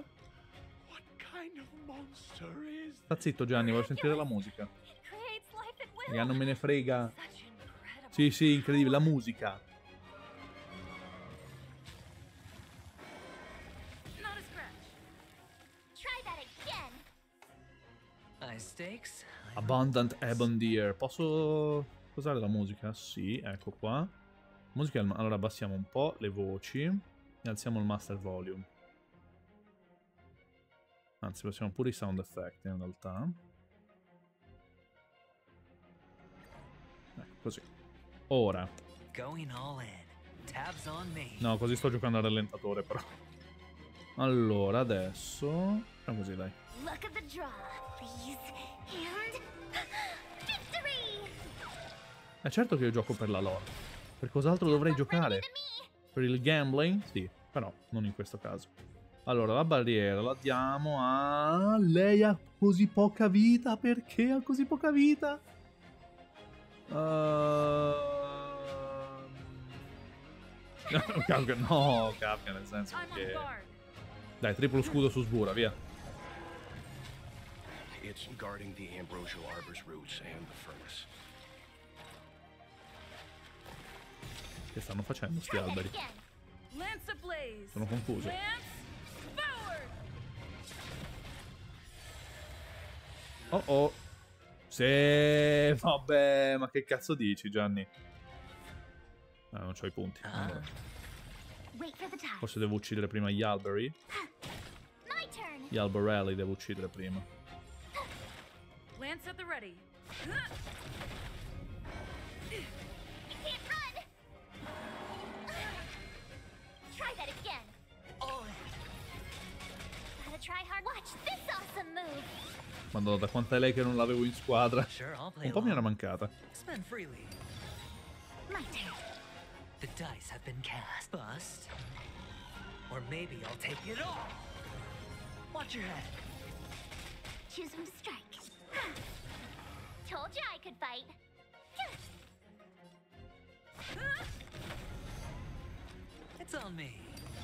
Sta zitto Gianni, voglio sentire la musica. Raga, non me ne frega. Sì, sì, incredibile, la musica. Abundant Ebon Deer. Posso usare la musica? Sì, ecco qua. Musica, allora abbassiamo un po' le voci e alziamo il master volume. Anzi, passiamo pure i sound effect in realtà. Ecco, così. Ora. No, così sto giocando al rallentatore però. Allora, adesso... Facciamo così, dai. È certo che io gioco per la lore. Per cos'altro dovrei giocare? Per il gambling? Sì, però non in questo caso. Allora, la barriera la diamo a... Lei ha così poca vita? Perché ha così poca vita? No, Kafka, nel senso che... Dai, triplo scudo su Sbura, via. It's guarding the Ambrosial Arbor's roots and the furnace. Che stanno facendo sti alberi? Sono confuso. Oh oh. Sì, vabbè, ma che cazzo dici, Gianni? Non c'ho i punti. Allora. Forse devo uccidere prima gli alberi? Gli alberelli devo uccidere prima. Lance at the ready. Try that again. Gotta try hard. Watch this awesome move. Madonna, da quanta è lei che non l'avevo in squadra? Sure, I'll play Un po' mi era along. mancata. Spend freely. My turn. The dice have been cast. Bust. Or maybe I'll take it all. Watch your head. Choose whom to strike. Told you I could fight. It's on me.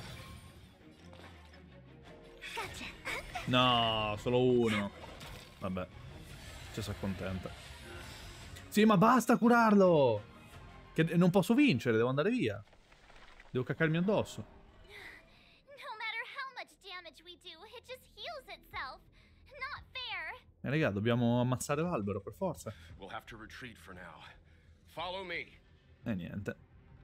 Gotcha. No, solo uno. Vabbè, ci si accontenta. Sì, ma basta curarlo! Che non posso vincere, devo andare via. Devo caccarmi addosso. No matter how much damage we do, it just heals itself. Not fair. Raga, dobbiamo ammazzare l'albero, per forza. We'll have to retreat for now. Follow me. E niente.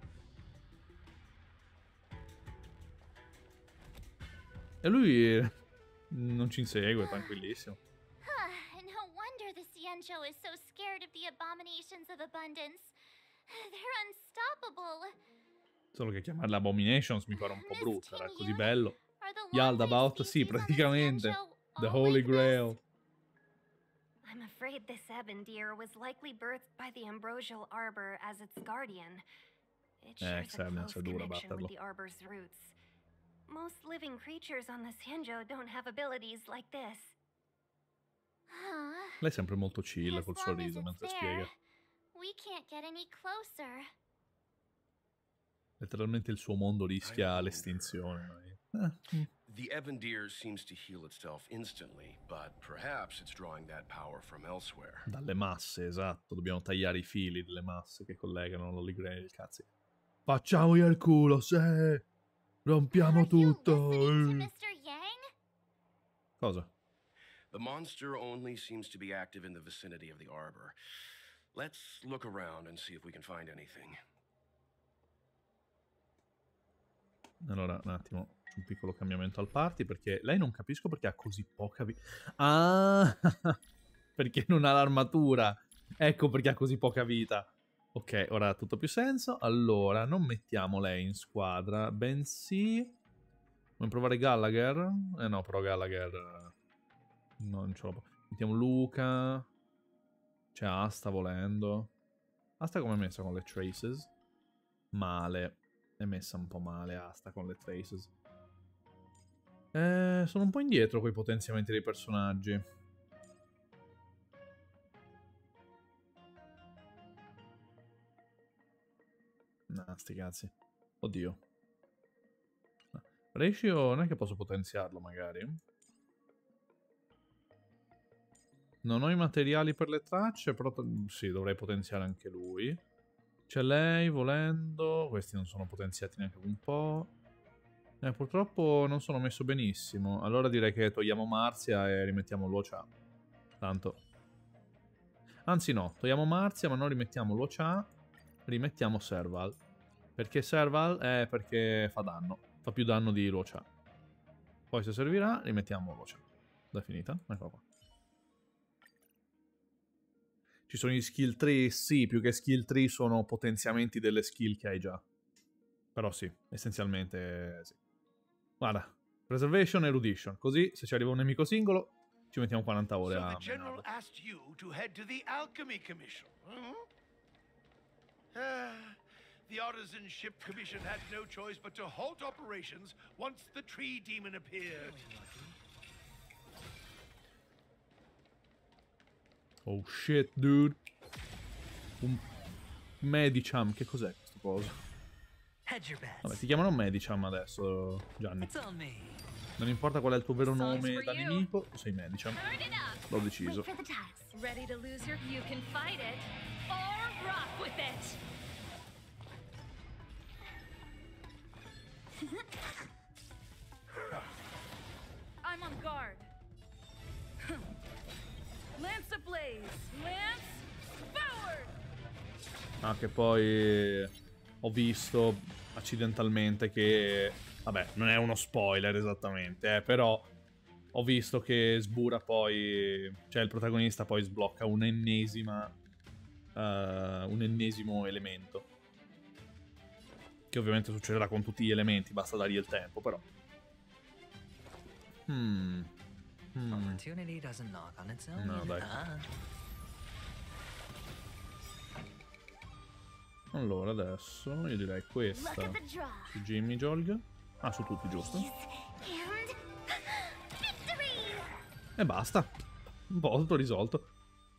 E lui non ci insegue, tranquillissimo. No wonder the Xianzhou is so scared of the abominations of abundance. They're unstoppable. Solo che chiamarla Abominations mi pare un po' brutto, era così bello. Are the Yaldabaoth, largest sì, species on the praticamente. Xianzhou The all Holy like this? Grail. I'm afraid this ebon deer was likely birthed by the Ambrosial Arbor as its guardian. It shares a Xerneas close è dura connection batterlo. with the Arbor's roots. Most living creatures on the Xianzhou don't have abilities like this. Huh. Lei è sempre molto chill As col long as sorriso it's mentre there, spiega. we can't get any closer. Letteralmente il suo mondo rischia l'estinzione. The Evendeer seems to heal itself instantly, but perhaps it's drawing that power from elsewhere. Dalle masse, esatto. Dobbiamo tagliare i fili delle masse che collegano l'Holy Grail, cazzo. Facciamogli il culo, se rompiamo Are you tutto. listening to Mr. Yang? Cosa? The monster only seems to be active in the vicinity of the arbor. Let's look around and see if we can find anything. Allora, un attimo, un piccolo cambiamento al party, perché lei non capisco perché ha così poca vita. Ah, perché non ha l'armatura. Ecco perché ha così poca vita. Ok, ora ha tutto più senso. Allora, non mettiamo lei in squadra, bensì... Vuoi provare Gallagher? No, però Gallagher... No, non ce l'ho. Mettiamo Luca. C'è Asta volendo. Asta come è messa con le traces? Male. È messa un po' male Asta con le traces. Sono un po' indietro coi potenziamenti dei personaggi. No, sti cazzi. Oddio. Ratio non è che posso potenziarlo magari? Non ho i materiali per le tracce, però sì, dovrei potenziare anche lui. C'è lei, volendo. Questi non sono potenziati neanche un po'. Purtroppo non sono messo benissimo. Allora direi che togliamo Marzia e rimettiamo Luocha. Tanto. Anzi no, togliamo Marzia ma non rimettiamo Luocha. Rimettiamo Serval. Perché Serval è perché fa danno. Fa più danno di Luocha. Poi se servirà rimettiamo Luocha. Da finita? Ecco qua. Ci sono gli skill tree? Sì, più che skill tree sono potenziamenti delle skill che hai già. Però sì, essenzialmente sì. Guarda, Preservation e Erudition. Così, se ci arriva un nemico singolo, ci mettiamo 40 ore So a the general menarlo. asked you to head to the Alchemy Commission. The Artisanship Commission had no choice but to halt operations once the tree demon appeared. Oh shit, dude. Un Medicham, che cos'è questo coso? Hedge your bets. Vabbè, ti chiamano Medicham adesso, Gianni. It's on me. Non importa qual è il tuo vero Songs nome for da you. nemico, tu sei Medicham. Turn it up. L'ho deciso. Wait for the tiles. Ready to lose your... You can fight it or rock with it. I'm on guard. Lance blaze. Lance, forward! Ah, che poi ho visto accidentalmente che... Vabbè, non è uno spoiler esattamente, però ho visto che sbura poi... Cioè il protagonista poi sblocca un'ennesima... un ennesimo elemento. Che ovviamente succederà con tutti gli elementi, basta dargli il tempo, però... Opportunity doesn't knock on its own. No, dai. Allora, adesso io direi questa Look at the draw. su Jimmy Jolg. Ah, su tutti, giusto? And victory! E basta. Un po' tutto risolto.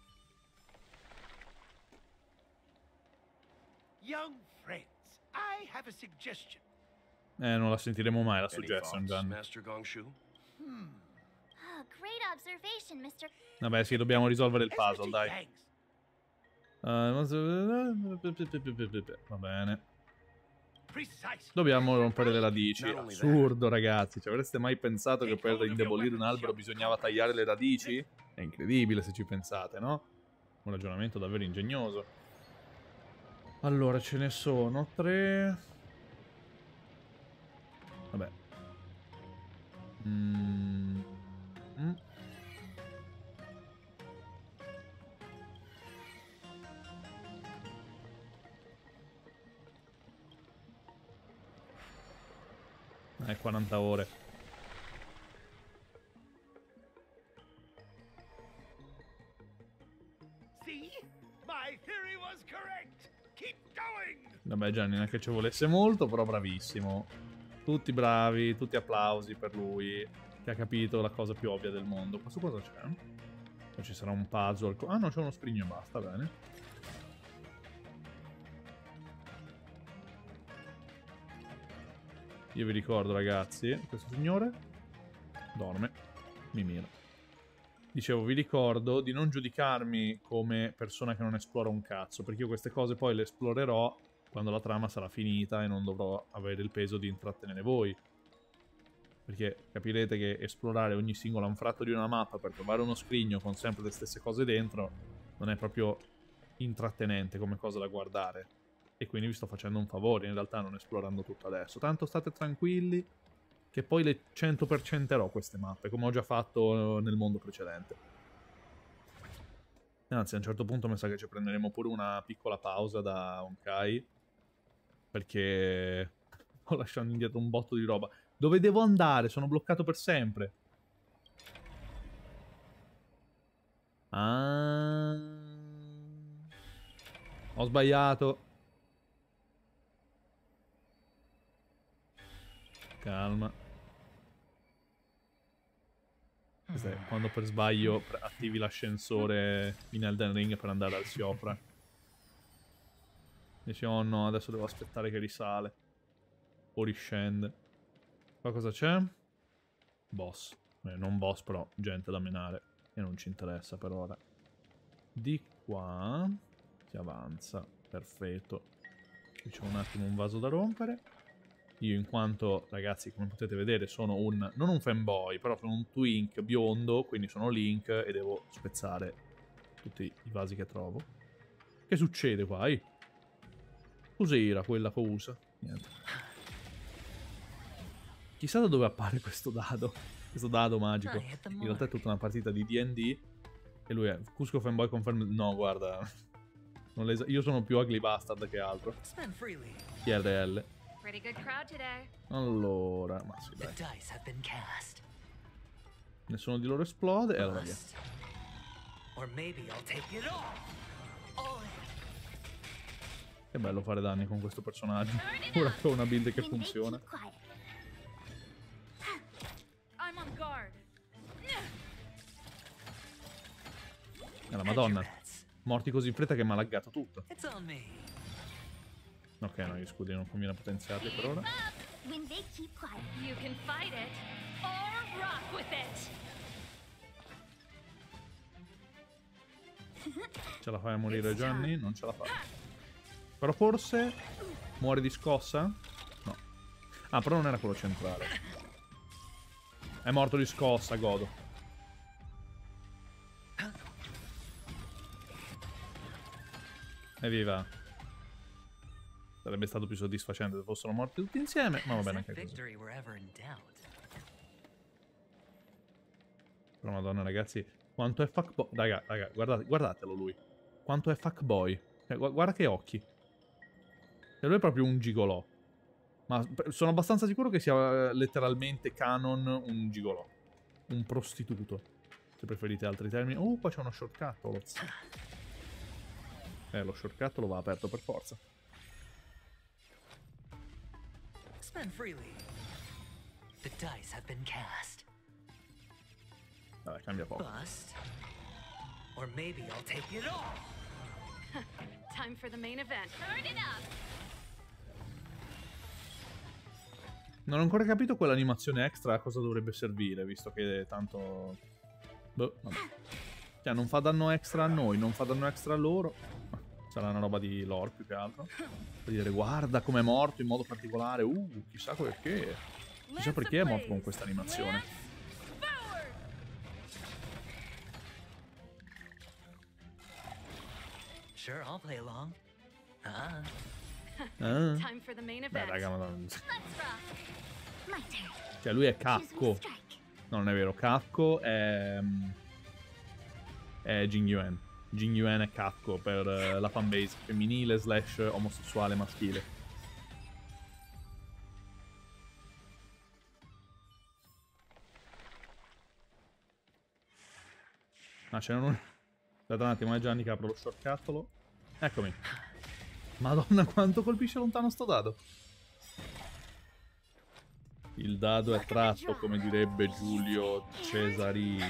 Young friends, I have a suggestion. Non la sentiremo mai la Any suggestion, thoughts, Gian. Master Gongshu? Oh, great observation, Mr. Vabbè, sì, dobbiamo risolvere il puzzle, SPT, dai. thanks. Va bene. Precisely. Dobbiamo rompere le radici. Not only that. Assurdo, ragazzi. Ci avreste mai pensato che per indebolire un albero bisognava tagliare le radici? È incredibile se ci pensate, no? Un ragionamento davvero ingegnoso. Allora, ce ne sono 3. Vabbè. È 40 ore. See? My theory was correct. Keep going. Vabbè, Gianni, non è che ci volesse molto, però bravissimo. Tutti bravi, tutti applausi per lui, che ha capito la cosa più ovvia del mondo. Questo cosa c'è? Poi ci sarà un puzzle. Ah no, c'è uno scrigno e basta, bene. Io vi ricordo, ragazzi, questo signore dorme, mi mira. Dicevo, vi ricordo di non giudicarmi come persona che non esplora un cazzo, perché io queste cose poi le esplorerò quando la trama sarà finita e non dovrò avere il peso di intrattenere voi. Perché capirete che esplorare ogni singolo anfratto di una mappa per trovare uno scrigno con sempre le stesse cose dentro non è proprio intrattenente come cosa da guardare. E quindi vi sto facendo un favore, in realtà non esplorando tutto adesso. Tanto state tranquilli che poi le 100%erò queste mappe, come ho già fatto nel mondo precedente. Anzi, a un certo punto mi sa che ci prenderemo pure una piccola pausa da Honkai, perché sto lasciando indietro un botto di roba. Dove devo andare? Sono bloccato per sempre. Ah... Ho sbagliato. Calma. Questo è quando per sbaglio attivi l'ascensore in Elden Ring per andare al Siopra. Dici, oh no, adesso devo aspettare che risale. O riscende. Qua cosa c'è? Boss. Non boss, però gente da menare. E non ci interessa per ora. Di qua si avanza. Perfetto. Qui c'è un attimo un vaso da rompere. Io in quanto, ragazzi, come potete vedere, sono un... non un fanboy, però sono un twink biondo, quindi sono Link e devo spezzare tutti i vasi che trovo. Che succede qua? Cos'era quella cosa? Niente. Chissà da dove appare questo dado. Questo dado magico. In realtà è tutta una partita di D&D. E lui è... Cusco fanboy conferma... No, guarda. Io sono più ugly bastard che altro. TRL. Pretty good crowd today. Allora, ma sì, dai. The dice have been cast. Nessuno di loro esplode e allora via. Or maybe I'll take it all. All in. Che bello fare danni con questo personaggio. Ora che ho una build che funziona. I'm on guard. E la madonna. Morti così in fretta che mi ha laggato tutto. It's on me. Ok, no, gli scudi non conviene potenziarli per ora. When they keep quiet. You can fight it or rock with it. Ce la fai a morire Gianni? Non ce la fa. Però forse muore di scossa? No. Ah, però non era quello centrale. È morto di scossa, godo. Evviva. Sarebbe stato più soddisfacente se fossero morti tutti insieme, ma va bene anche così. Però madonna ragazzi, quanto è fuckboy. Raga, guardatelo lui. Quanto è fuckboy. Guarda che occhi. E lui è proprio un gigolò. Ma sono abbastanza sicuro che sia letteralmente canon un gigolò. Un prostituto. Se preferite altri termini. Qua c'è uno shortcut. Lo shortcut lo va aperto per forza. Spend freely. The dice have been cast. Vabbè, cambia poco. Bust. Or maybe I'll take it all. Time for the main event. Turn it up! Non ho ancora capito quell'animazione extra a cosa dovrebbe servire, visto che tanto... Boh, vabbè. Cioè, non fa danno extra a noi, non fa danno extra a loro. Sarà una roba di lore più che altro. Per dire, guarda com'è morto in modo particolare. Chissà perché. Chissà perché è morto con questa animazione. Sure, I'll play along. Time for the main Beh, event. raga, madonna. Let's rock. My turn. Cioè, lui è Choose Kakko. strike. No, non è vero. Kakko è Jing Yuan. Jing Yuan è Kakko per la fanbase femminile / omosessuale maschile. C'è un... Aspetta un attimo, Gianni che apro lo shortcuttolo. Eccomi. Madonna, quanto colpisce lontano sto dado. Il dado è tratto, come direbbe Giulio Cesaroni.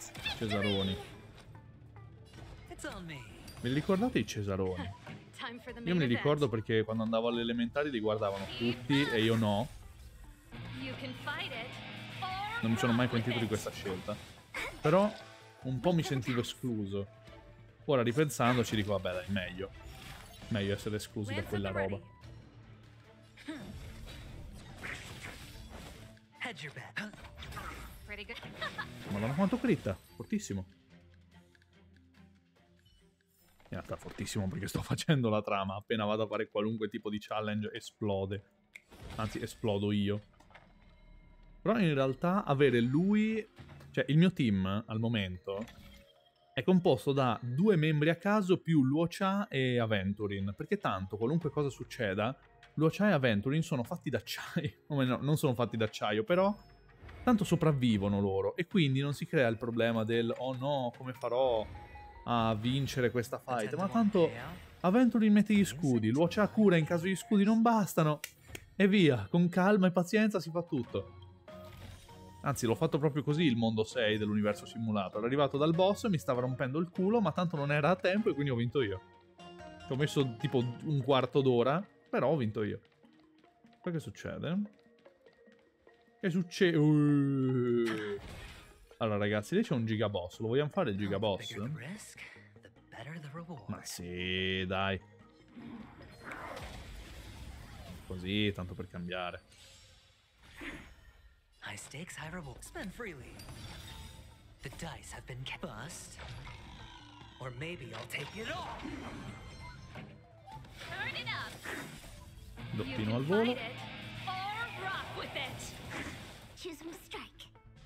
Me li ricordate i Cesaroni? Time for the Io main me li event. ricordo perché quando andavo alle elementari li guardavano tutti e io no. You can fight it, or Non mi sono mai rock with pentito di it. questa scelta. Però un po' mi sentivo escluso. Ora ripensandoci dico vabbè dai, meglio. Meglio essere esclusi da Lance quella at the roba. ready. Hedge your bet. Pretty good. Madonna quanto critta. Fortissimo. In realtà fortissimo perché sto facendo la trama. Appena vado a fare qualunque tipo di challenge esplode. Anzi esplodo io. Però in realtà avere lui... Cioè il mio team al momento è composto da 2 membri a caso più Luocha e Aventurin. Perché tanto qualunque cosa succeda, Luocha e Aventurin sono fatti d'acciaio. No, non sono fatti d'acciaio, però tanto sopravvivono loro. E quindi non si crea il problema del oh no, come farò a vincere questa fight. Ma tanto Aventurin mette gli scudi, Luocha cura in caso gli scudi non bastano. E via, con calma e pazienza si fa tutto. Anzi, l'ho fatto proprio così il mondo 6 dell'universo simulato. Ero arrivato dal boss, mi stava rompendo il culo, ma tanto non era a tempo e quindi ho vinto io. Ci ho messo tipo un quarto d'ora, però ho vinto io. Poi che succede? Che succede? Allora ragazzi, lì c'è un gigaboss. Lo vogliamo fare il gigaboss? Ma sì, dai. Così, tanto per cambiare. High stakes, high reward. Spend freely. The dice have been bust. Or maybe I'll take it all. Turn it up. You Doppino can al volo. fight it, or rock with it. Choose me strike.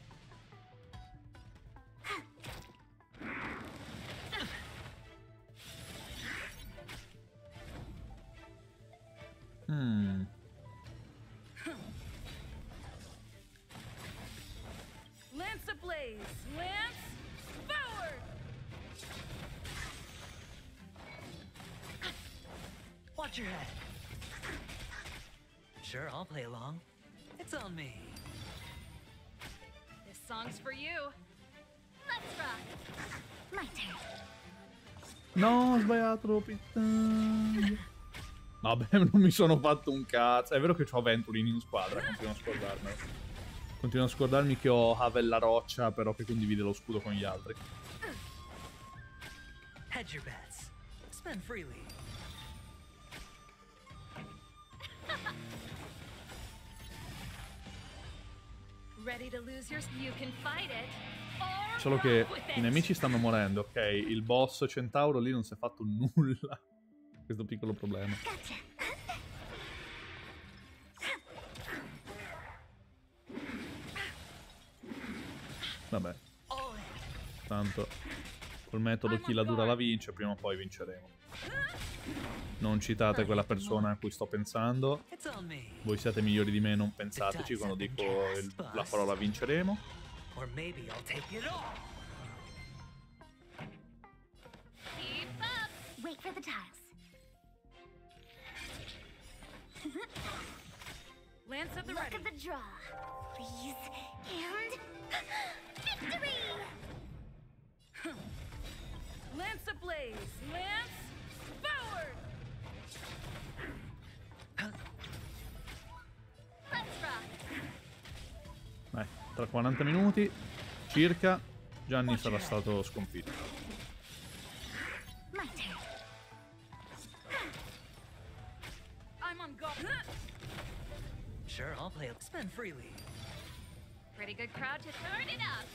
Lance ablaze. Lance forward. Watch your head. Sure, I'll play along. It's on me. This song's for you. Let's rock. My turn. No, ho sbagliato, l'ho pittato. Vabbè, non mi sono fatto un cazzo. È vero che ho Aventurin in squadra, continuo a scordarmelo. Continuo a scordarmi che ho Havel la roccia, però che condivide lo scudo con gli altri. Hedge your bets. Spend freely. Ready to lose your... You can fight it, or Solo che rock with i it. nemici stanno morendo, ok? Il boss centauro lì non si è fatto nulla. questo piccolo problema. Vabbè, tanto col metodo chi la dura la vince, prima o poi vinceremo. Non citate quella persona a cui sto pensando. Voi siete migliori di me, non pensateci quando dico la parola vinceremo. Or maybe I'll take it all. Keep up. Wait for the tiles. Lance at the Look ready. at the draw, please, and victory! Lance ablaze. Lance forward. Let's rock. Dai, tra 40 minuti circa Gianni sarà stato sconfitto. My turn. I'm on guard. Sure, I'll play. Spend freely. Pretty good crowd to turn it up.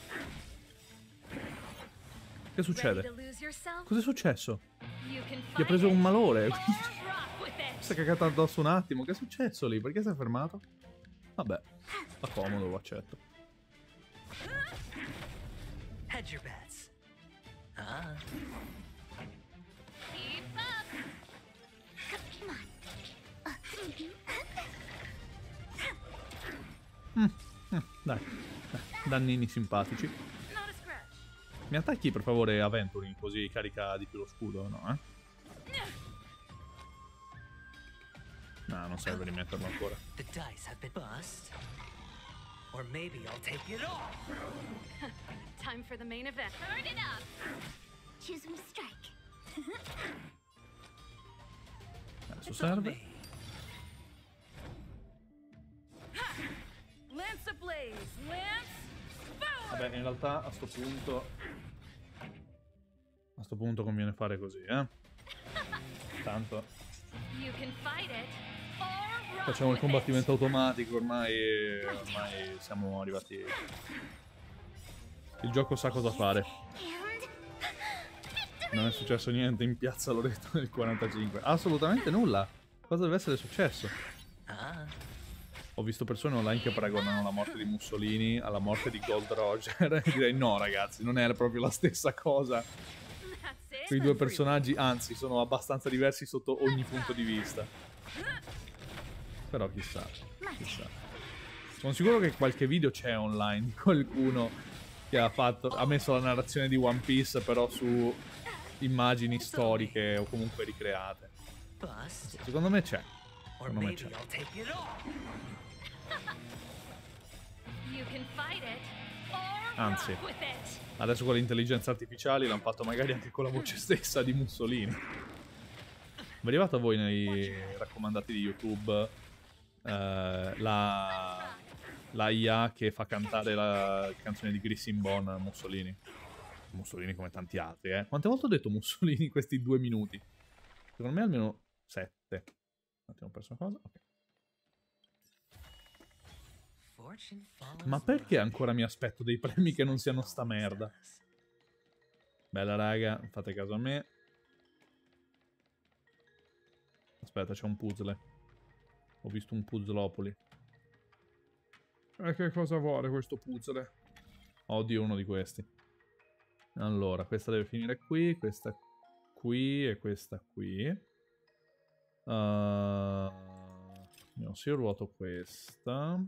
Che succede? Ready to lose yourself? Cos'è successo? You can Gli ha fight preso it un malore. or rock with it. Si è cagato addosso un attimo. Che è successo lì? Perché si è fermato? Vabbè, fa comodo, lo accetto. Hedge your bets. Ah. Keep up. Come on. Dai, dannini simpatici. Not a scratch. Mi attacchi per favore Aventuring, così carica di più lo scudo, no? No, non serve rimetterlo ancora. The dice have been bust. Or maybe I'll take it all. Time for the main event. Turn it up. Choose when to strike. Adesso It's on serve. me. Lance ablaze. Lance forward. Vabbè, in realtà a sto punto conviene fare così, eh. Tanto You can fight it or rock facciamo il with combattimento automatico, ormai siamo arrivati. Il gioco sa cosa fare. Non è successo niente in piazza Loreto nel 45. Assolutamente nulla. Cosa deve essere successo? Ah. Ho visto persone online che paragonano la morte di Mussolini alla morte di Gold Roger. E direi no, ragazzi, non è proprio la stessa cosa. That's it. Quei due personaggi, anzi, sono abbastanza diversi sotto ogni punto di vista. Però chissà, chissà. Sono sicuro che qualche video c'è online di qualcuno che ha messo la narrazione di One Piece, però su immagini storiche o comunque ricreate. Bust. Secondo me c'è. Or Secondo me maybe c'è. I'll take it all. You can fight it or Anzi, rock with it. adesso con le intelligenze artificiali l'hanno fatto magari anche con la voce stessa di Mussolini. Vi è arrivato a voi nei raccomandati di YouTube la IA che fa cantare la canzone di Grissin Bone a Mussolini? Mussolini come tanti altri, eh? Quante volte ho detto Mussolini in questi 2 minuti? Secondo me almeno 7. Un attimo, ho perso una cosa? Ok. Fortune follows Ma perché ancora mi aspetto dei premi che non siano sta merda? Bella raga, fate caso a me. Aspetta, c'è un puzzle. Ho visto un puzzlopoli. E che cosa vuole questo puzzle? Odio uno di questi. Allora, questa deve finire qui, questa qui e questa qui. Io sì, ruoto questa.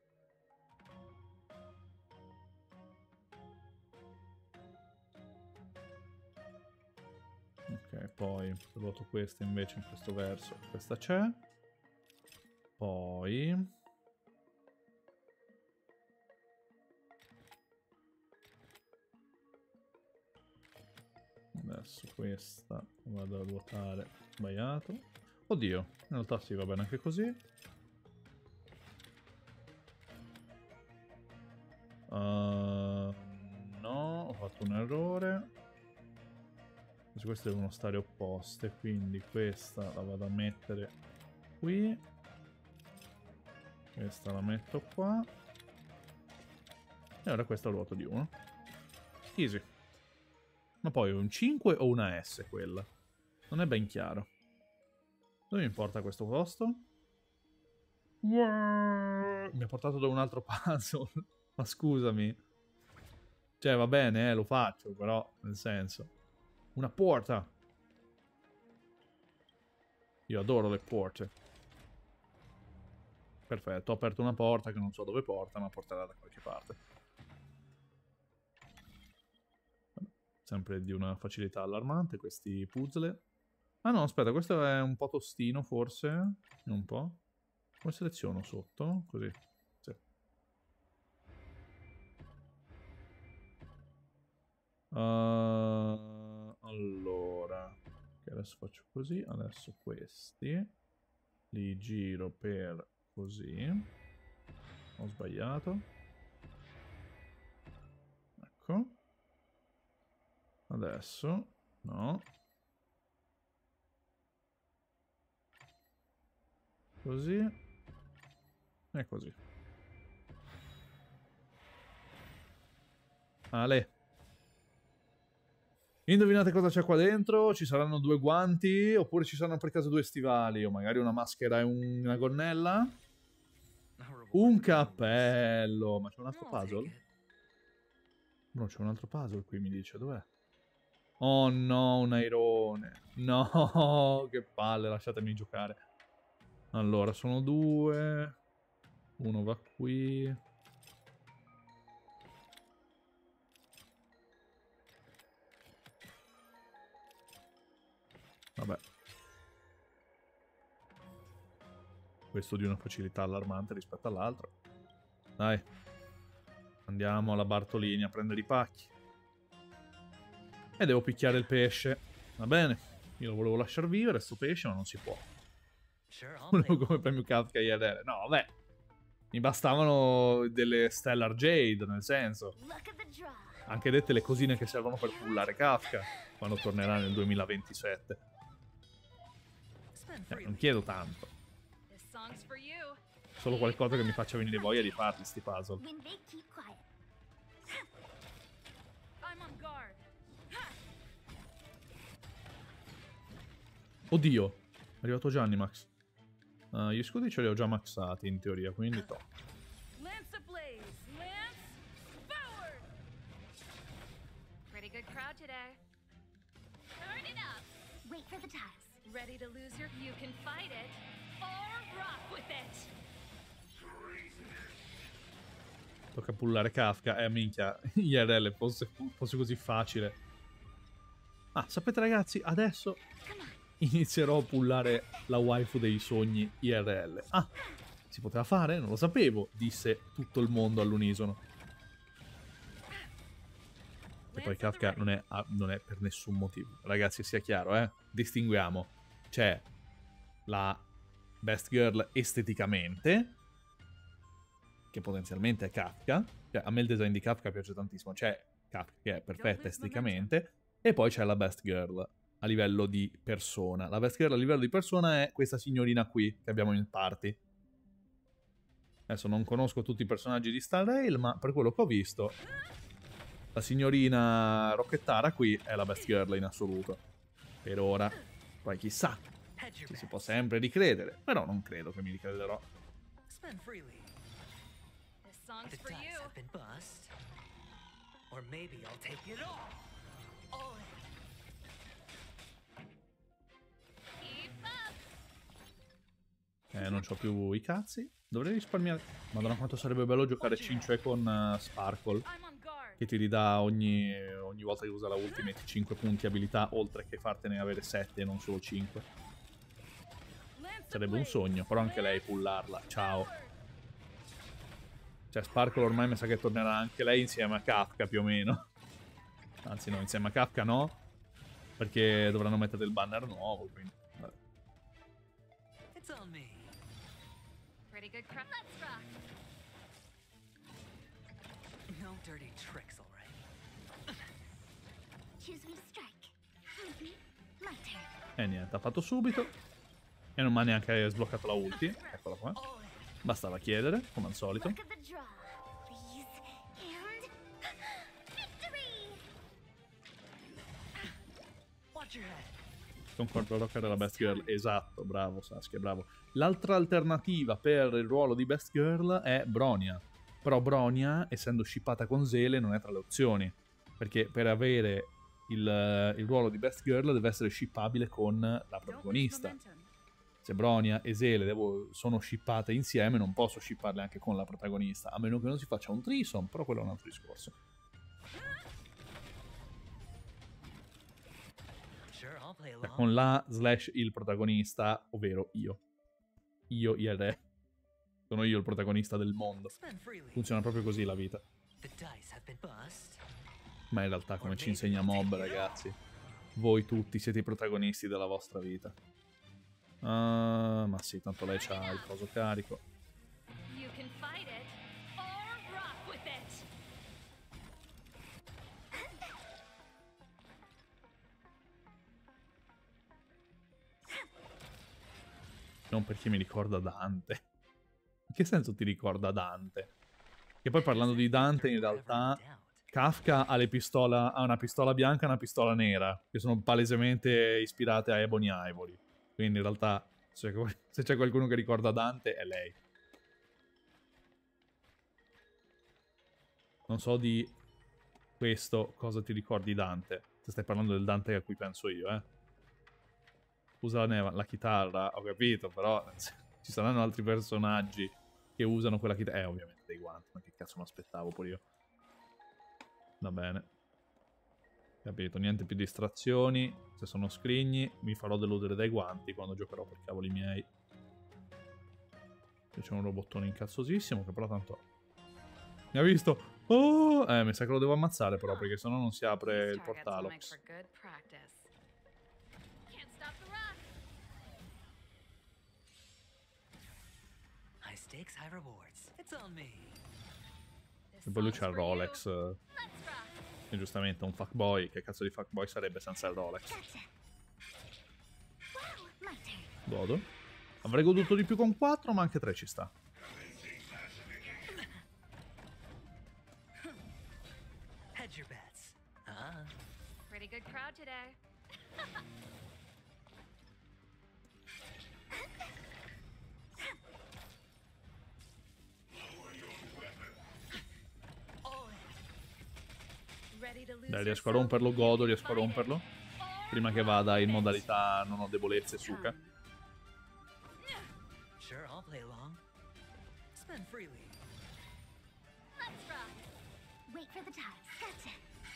Ok, poi ruoto questa invece in questo verso. Questa c'è. Poi adesso questa vado a ruotare. Sbagliato. Oddio, in realtà sì, va bene anche così. No, ho fatto un errore. Queste devono stare opposte, quindi questa la vado a mettere qui. Questa la metto qua. E ora questa ruoto di 1. Easy. Ma poi un 5 o una S quella? Non è ben chiaro. Dove mi porta questo posto? Mi ha portato da un altro puzzle. Ma scusami. Cioè, va bene, lo faccio, però, nel senso. Una porta. Io adoro le porte. Perfetto, ho aperto una porta che non so dove porta, ma porterà da qualche parte. Sempre di una facilità allarmante questi puzzle. Ah no, aspetta, questo è un po' tostino forse. Un po'. Come seleziono sotto? Così. Sì. Allora. Okay, adesso faccio così. Adesso questi. Li giro per così. Ho sbagliato. Ecco. Adesso. No. Così. E così. Ale. Indovinate cosa c'è qua dentro? Ci saranno 2 guanti? Oppure ci saranno per caso 2 stivali? O magari una maschera e una gonnella? Un cappello. Ma c'è un altro puzzle? No, c'è un altro puzzle qui, mi dice. Dov'è? Oh no, un airone. No, che palle, lasciatemi giocare. Allora, sono 2. Uno va qui. Vabbè. Questo di una facilità allarmante rispetto all'altro. Dai. Andiamo alla Bartolini a prendere i pacchi. E devo picchiare il pesce. Va bene. Io lo volevo lasciar vivere, sto pesce, ma non si può. Volevo come premio Kafka IRL. No, vabbè. Mi bastavano delle Stellar Jade, nel senso. Anche dette le cosine che servono per pullare Kafka quando tornerà nel 2027. Non chiedo tanto. Solo qualcosa che mi faccia venire voglia di farli sti puzzle. Oddio, è arrivato Giannimax. Gli scudi ce li ho già maxati in teoria, quindi to. Pretty good crowd today. Turn it up. Wait for the tiles. Ready to lose your... You can fight it or rock with it. Tocca pullare Kafka. Minchia, IRL fosse così facile. Ah, sapete ragazzi, adesso inizierò a pullare la waifu dei sogni IRL. Ah, si poteva fare? Non lo sapevo, disse tutto il mondo all'unisono. E poi Kafka non è per nessun motivo. Ragazzi, sia chiaro, distinguiamo. C'è la best girl esteticamente, che potenzialmente è Kafka. Cioè, a me il design di Kafka piace tantissimo. C'è Kafka che è perfetta esteticamente, e poi c'è la best girl a livello di persona. La best girl a livello di persona è questa signorina qui che abbiamo in party. Adesso non conosco tutti i personaggi di Star Rail, ma per quello che ho visto, la signorina Rocchettara qui è la best girl in assoluto. Per ora. Poi chissà. Ci si può sempre ricredere, però non credo che mi ricrederò. The dice have been bust. Or maybe I'll take it all. All in. Non c'ho più i cazzi. Dovrei risparmiare. Madonna, quanto sarebbe bello giocare Cinque con Sparkle, che ti ridà ogni volta che usa la ultimate 5 punti abilità, oltre che fartene avere 7 e non solo 5. Sarebbe un sogno, però anche lei pullarla. Ciao. Cioè, Sparkle ormai mi sa che tornerà anche lei insieme a Kafka, più o meno. Anzi no, insieme a Kafka no, perché dovranno mettere il banner nuovo, quindi vabbè. It's on me. Pretty good crowd. Let's rock. No dirty tricks, all right? Choose me strike. My turn. E niente, ha fatto subito. E non mi ha neanche sbloccato la ulti. Eccola qua. Bastava chiedere, come al solito. Look at the draw, please. And victory! Watch your head. Concordo, Rocker è la best girl. Esatto, bravo Sasuke, bravo. L'altra alternativa per il ruolo di best girl è Bronya. Però Bronya, essendo shippata con Zele, non è tra le opzioni. Perché per avere il ruolo di best girl deve essere shippabile con la protagonista. Se Bronya e Zele sono shippate insieme, non posso shipparle anche con la protagonista. A meno che non si faccia un threesome, però quello è un altro discorso. Con la / il protagonista, ovvero io. Io, IRE. Sono io il protagonista del mondo. Funziona proprio così la vita. Ma in realtà, come ci insegna Mob, ragazzi, voi tutti siete i protagonisti della vostra vita. Ma sì, tanto lei c'ha il coso carico. Non perché mi ricorda Dante. In che senso ti ricorda Dante? Che poi parlando di Dante, in realtà Kafka ha una pistola bianca e una pistola nera, che sono palesemente ispirate a Ebony Ivory. Quindi in realtà, se c'è qualcuno che ricorda Dante, è lei. Non so di questo cosa ti ricordi Dante. Se stai parlando del Dante a cui penso io, Usa la chitarra, ho capito, però ci saranno altri personaggi che usano quella chitarra. Ovviamente dei guanti, ma che cazzo mi aspettavo pure io. Va bene. Capito, niente più distrazioni. Se sono scrigni, mi farò deludere dai guanti quando giocherò per cavoli miei. Qui c'è un robottone incazzosissimo che però tanto... Mi ha visto? Oh! Mi sa che lo devo ammazzare però, perché sennò non si apre il portalo. E poi lui c'ha il Rolex. E giustamente un fuckboy. Che cazzo di fuckboy sarebbe senza il Rolex? Godo. Avrei goduto di più con 4, ma anche 3 ci sta. Pretty good crowd today. Dai, riesco a romperlo, godo, riesco a romperlo. Prima che vada in modalità non ho debolezze, Suka. Sure, I'll play along. Spend freely. Let's rock. Wait for the tide. Gotcha.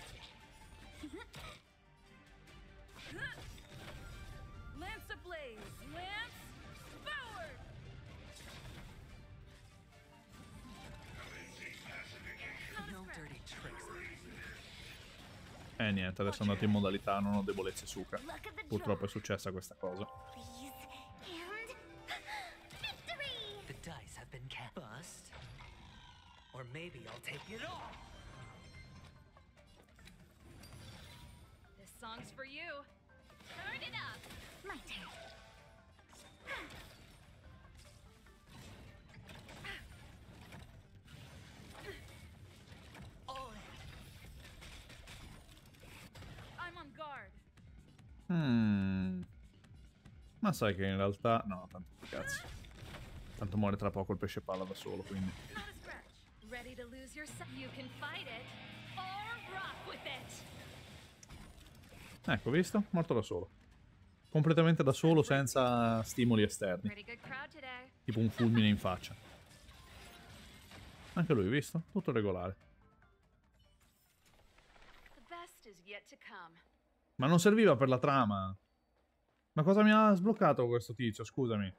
Lance ablaze! Lance forward! No dirty tricks. Niente, adesso è andato in modalità non ho debolezze, Suka. Purtroppo è successa questa cosa. The dice have been cast. Bust. Or maybe I'll take it all. This song's for you. Turn it up! My turn. I'm on guard. Ma sai che in realtà... No, tanto cazzi. Tanto muore tra poco il pesce palla da solo, quindi... Not a scratch. Ready to lose yourself? You can fight it or rock with it. Ecco, visto? Morto da solo. Completamente da solo, senza stimoli esterni. Pretty good crowd today. Tipo un fulmine in faccia. Anche lui, visto? Tutto regolare. The best is yet to come. Ma non serviva per la trama. Ma cosa mi ha sbloccato questo tizio? Scusami.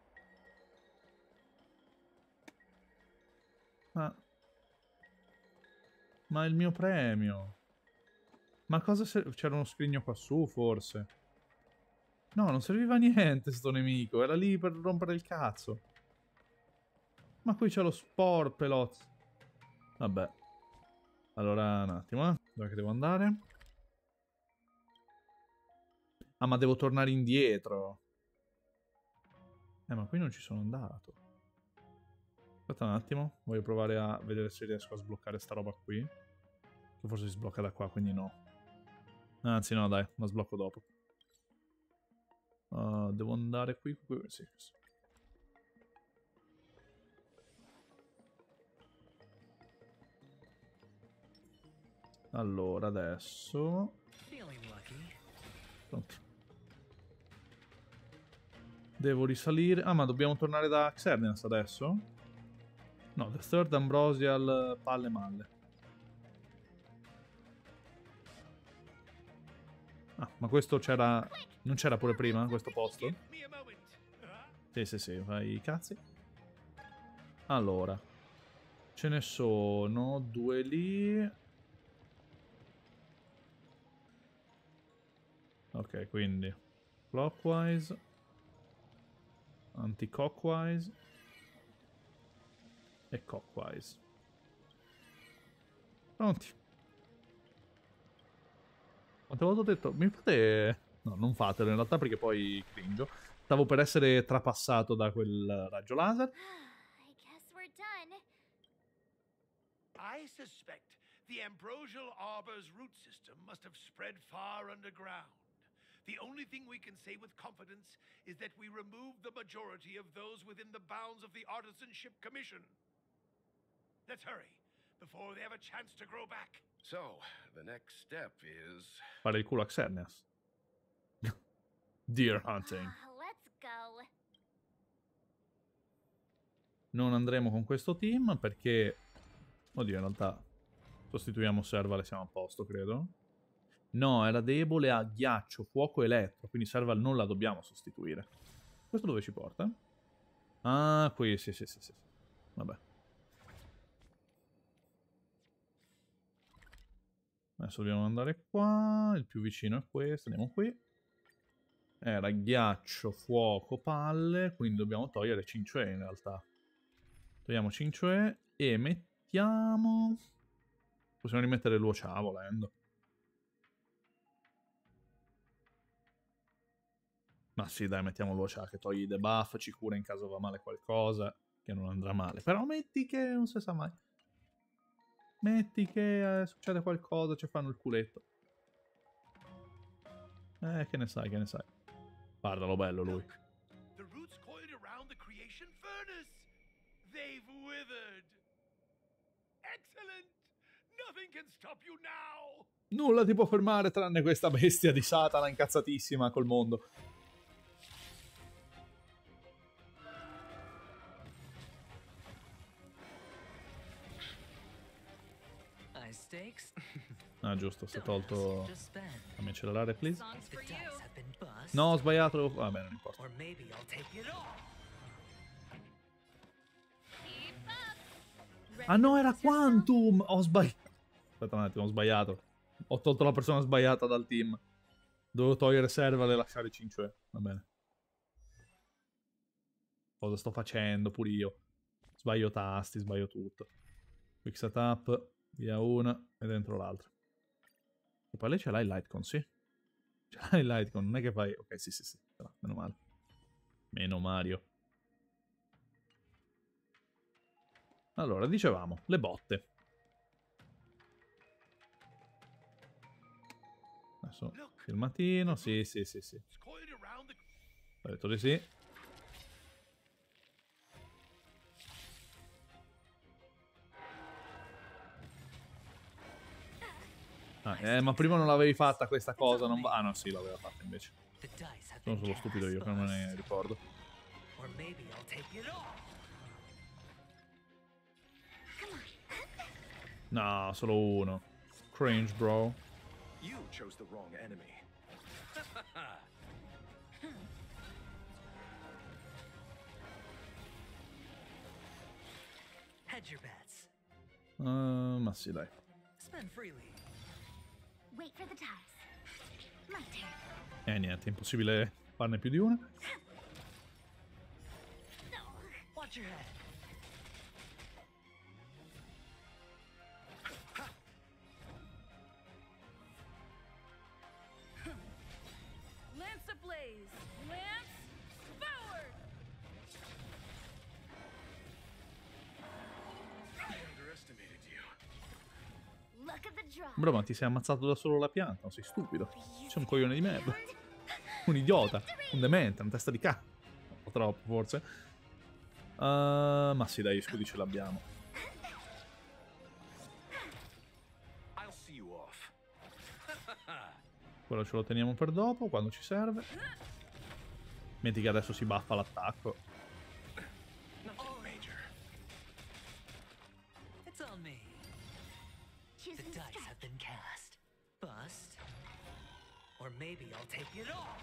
Ma il mio premio. Ma cosa c'era uno scrigno qua su, forse? No, non serviva a niente sto nemico. Era lì per rompere il cazzo. Ma qui c'è lo sport, pelot. Vabbè. Allora, un attimo, Dove che devo andare? Ah, ma devo tornare indietro. Ma qui non ci sono andato. Aspetta un attimo. Voglio provare a vedere se riesco a sbloccare sta roba qui. Che forse si sblocca da qua, quindi no. Anzi no, dai, la sblocco dopo. Devo andare qui. Sì, sì. Allora, adesso... Pronto. Devo risalire... Ah, ma dobbiamo tornare da Xerneas adesso? No, The Third Ambrosial Palle Malle. Ah, ma questo c'era... Non c'era pure prima, questo posto? Sì, fai i cazzi. Allora. Ce ne sono 2 lì. Ok, quindi... Clockwise. Anti-clockwise. E clockwise. Pronti. Quante volte ho detto? Mi fate... No, non fatelo in realtà perché poi cringio. Stavo per essere trapassato da quel raggio laser. I guess we're done. I suspect the Ambrosial Arbor's root system must have spread far underground. The only thing we can say with confidence is that we removed the majority of those within the bounds of the Artisanship Commission. Let's hurry, before they have a chance to grow back. So, the next step is... Fare il culo a Xerneas. Deer hunting. Let's go. Non andremo con questo team perché... Oddio, in realtà... Sostituiamo Serval e siamo a posto, credo. No, era debole a ghiaccio, fuoco e elettro. Quindi Serval non la dobbiamo sostituire. Questo dove ci porta? Ah, qui, sì. Vabbè. Adesso dobbiamo andare qua. Il più vicino è questo. Andiamo qui. Era ghiaccio, fuoco, palle. Quindi dobbiamo togliere Cinque in realtà. Togliamo Cinque e mettiamo... Possiamo rimettere Luocha volendo. Ma sì, dai, mettiamo Luocha che toglie i debuff, ci cura in caso va male qualcosa, che non andrà male. Però metti che non si sa mai. Metti che succede qualcosa, ci fanno il culetto. Che ne sai, che ne sai. Guardalo bello lui. The roots coiled around the creation furnace. They've withered. Excellent. Nothing can stop you now. Nulla ti può fermare tranne questa bestia di Satana incazzatissima col mondo. Ah, giusto, si è tolto... Fammi accelerare, please. No, ho sbagliato. Vabbè, non importa. Ah no, era Quantum! Ho sbagliato. Aspetta un attimo, ho sbagliato. Ho tolto la persona sbagliata dal team. Dovevo togliere Serval e lasciare Cinque. Va bene. Cosa sto facendo? Pure io. Sbaglio tasti, sbaglio tutto. Quick setup. Via una e dentro l'altra. E poi lei ce l'ha il Lightcon, sì? Ce l'ha il Lightcon, non è che fai... Ok, sì. Meno male. Meno Mario. Allora, dicevamo, le botte. Adesso, filmatino, sì. Ho detto di sì. Ma prima non l'avevi fatta questa cosa, non va... Ah no, sì, l'aveva fatta invece. Sono solo stupido io, che non me ne ricordo. No, solo uno. Cringe, bro. You chose the wrong enemy. Hedge your bets. Ma sì, dai. Spend freely. Wait for the dice. My turn. Niente, è impossibile farne più di una. Watch your head. Lance ablaze! Lance forward! I underestimated you. Look at the draw. Bro, ma ti sei ammazzato da solo la pianta, non sei stupido. Sei un coglione di merda. Un idiota, un demente, una testa di cazzo. Un po' troppo, forse. Ma sì, dai, gli scudi ce l'abbiamo. I'll see you off. Quello ce lo teniamo per dopo, quando ci serve. Metti che adesso si buffa l'attacco. Nothing major. It's on me. The dice have been cast. Bust. Or maybe I'll take it all.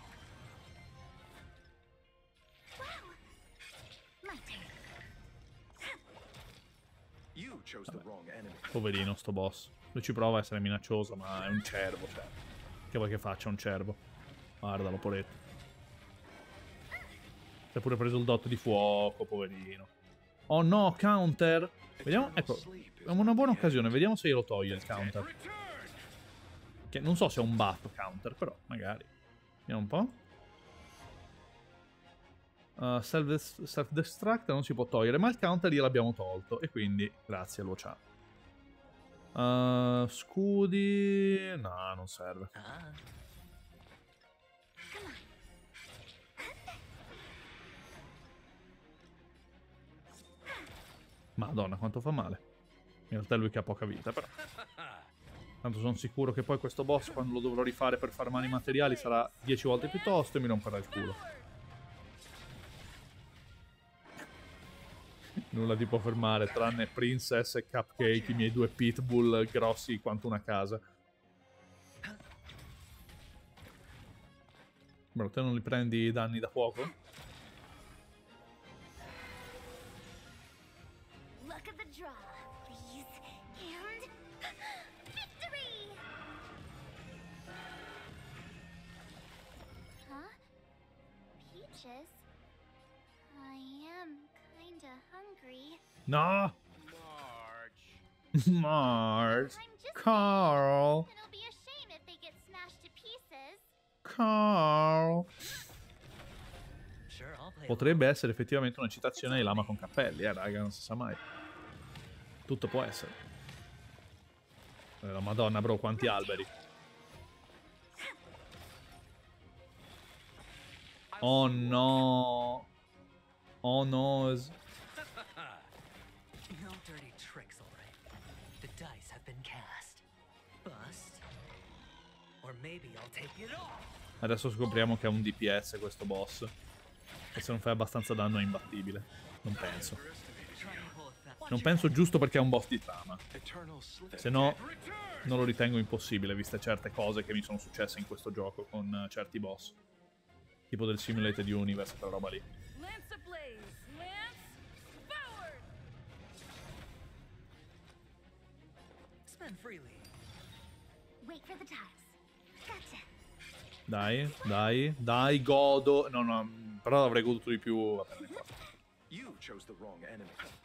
My turn. You chose the wrong enemy. Poverino sto boss. Lui ci prova a essere minaccioso, ma è un cervo, cioè. Che vuoi che faccia un cervo? Guardalo, poretto. Si è pure preso il dot di fuoco, poverino. Oh no, counter! Vediamo, ecco, è una buona occasione, vediamo se glielo toglie il counter. Che non so se è un buff counter, però magari. Vediamo un po'. Self-destruct non si può togliere, ma il counter gliel'abbiamo tolto. E quindi, grazie, lo c'ha. Scudi... No, non serve. Madonna, quanto fa male. In realtà è lui che ha poca vita, però. Tanto sono sicuro che poi questo boss, quando lo dovrò rifare per farmare i materiali, sarà 10 volte più tosto e mi romperà il culo. Nulla ti può fermare, tranne Princess e Cupcake, i miei due pitbull grossi quanto una casa. Bro, te non li prendi i danni da fuoco? Luck of the draw, please. And victory! Huh? Peaches? I am kinda hungry. No! Marge. Mars! I'm just Carl! and it'll be a shame if they get smashed to pieces. Carl! Sure, I'll play. Potrebbe essere effettivamente una citazione di Lama con cappelli, raga, non si sa mai. Tutto può essere. La Madonna, bro, quanti alberi. Oh no! Oh no! No dirty tricks, all right. The dice have been cast. Bust. Or maybe I'll take it all. Adesso scopriamo che è un DPS questo boss. E se non fai abbastanza danno è imbattibile. Non penso. Non penso giusto perché è un boss di trama. Se no, non lo ritengo impossibile, viste certe cose che mi sono successe in questo gioco con certi boss. Tipo del Simulated Universe, quella roba lì. Lance ablaze! Lance forward! Spend freely. Wait for the tiles. Gotcha. Dai, dai, dai, godo. No, no, però avrei goduto di più. Va bene, qua. You chose the wrong enemy.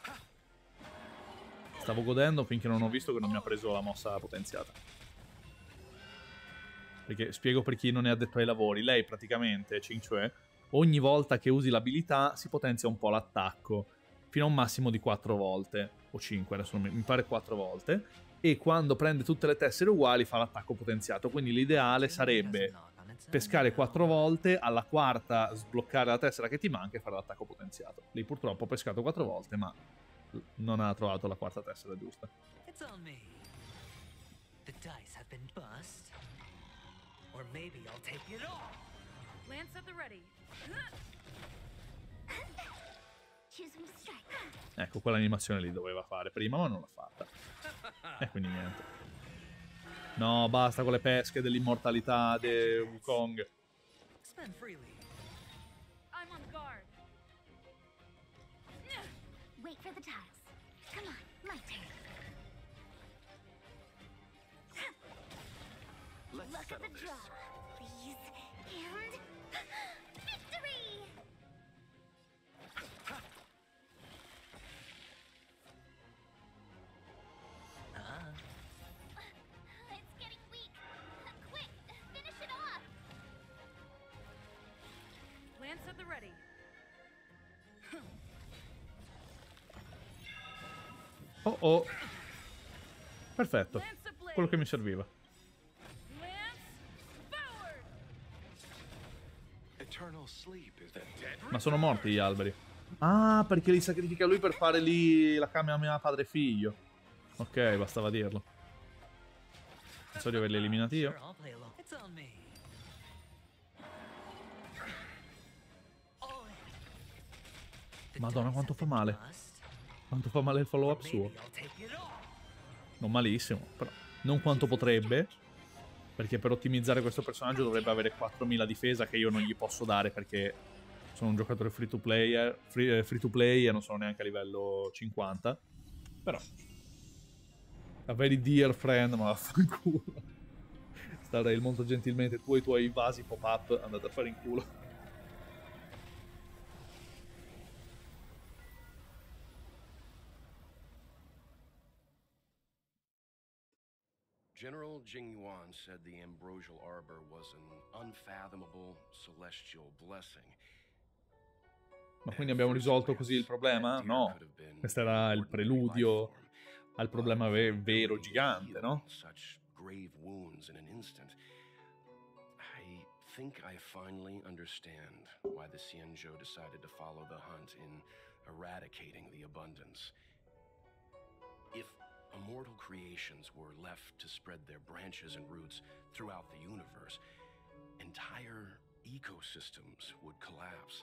Stavo godendo finché non ho visto che non mi ha preso la mossa potenziata. Perché, spiego per chi non è addetto ai lavori, lei praticamente, Qingque, ogni volta che usi l'abilità si potenzia un po' l'attacco, fino a un massimo di 4 volte, o 5, adesso mi pare 4 volte, e quando prende tutte le tessere uguali fa l'attacco potenziato, quindi l'ideale sarebbe pescare 4 volte, alla quarta sbloccare la tessera che ti manca e fare l'attacco potenziato. Lei purtroppo ha pescato 4 volte, ma non ha trovato la quarta tessera giusta. It's on me. The dice have been bust. Or maybe I'll take it all. Lance at the ready. Choosing to strike. Ecco, quell'animazione lì doveva fare prima, ma non l'ha fatta. E quindi niente. No, basta con le pesche dell'immortalità di Wukong. Spend freely. I'm on guard. Wait for the tiles. Come on, my turn. Let's Luck of settle the this. draw, please. And victory! It's getting weak. Quick, finish it off. Lance at the ready. Oh oh. Perfetto. Lance ablaze! Quello che mi serviva. Lance forward! Ma sono morti gli alberi. Ah, perché li sacrifica lui per fare lì la Kamehameha padre figlio. Ok, bastava dirlo. Penso di averli eliminati io. Sure, I'll play along. It's on me. Madonna, quanto fa male. Quanto fa male il follow up suo. Non malissimo, però non quanto potrebbe. Perché per ottimizzare questo personaggio dovrebbe avere 4000 difesa che io non gli posso dare perché sono un giocatore free to play e non sono neanche a livello 50. Però a very dear friend, ma vaffanculo. Starei molto gentilmente, tu e i tuoi vasi pop-up andate a fare in culo. General Jingyuan said the Ambrosial Arbor was an unfathomable celestial blessing. Ma quindi abbiamo risolto così il problema? No. Questo era il preludio al problema vero gigante, no? Such grave wounds in an instant. I think I finally understand why the Xianzhou decided to follow the hunt in eradicating the abundance. If immortal creations were left to spread their branches and roots throughout the universe, entire ecosystems would collapse.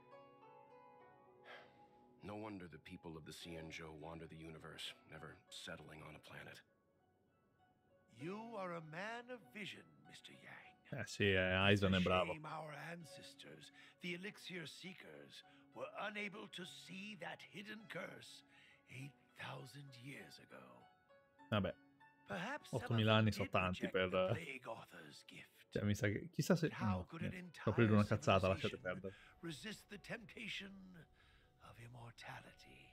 No wonder the people of the Xianzhou wander the universe, never settling on a planet. You are a man of vision, Mr. Yang. Sì, Aizen è bravo. Shame our ancestors, the Elixir Seekers, were unable to see that hidden curse 8,000 years ago. Vabbè, Perhaps 8000 anni sono tanti per... Cioè, mi sa che... Chissà se... No, sto aprire una cazzata, lasciate perdere. Resist the temptation of immortality.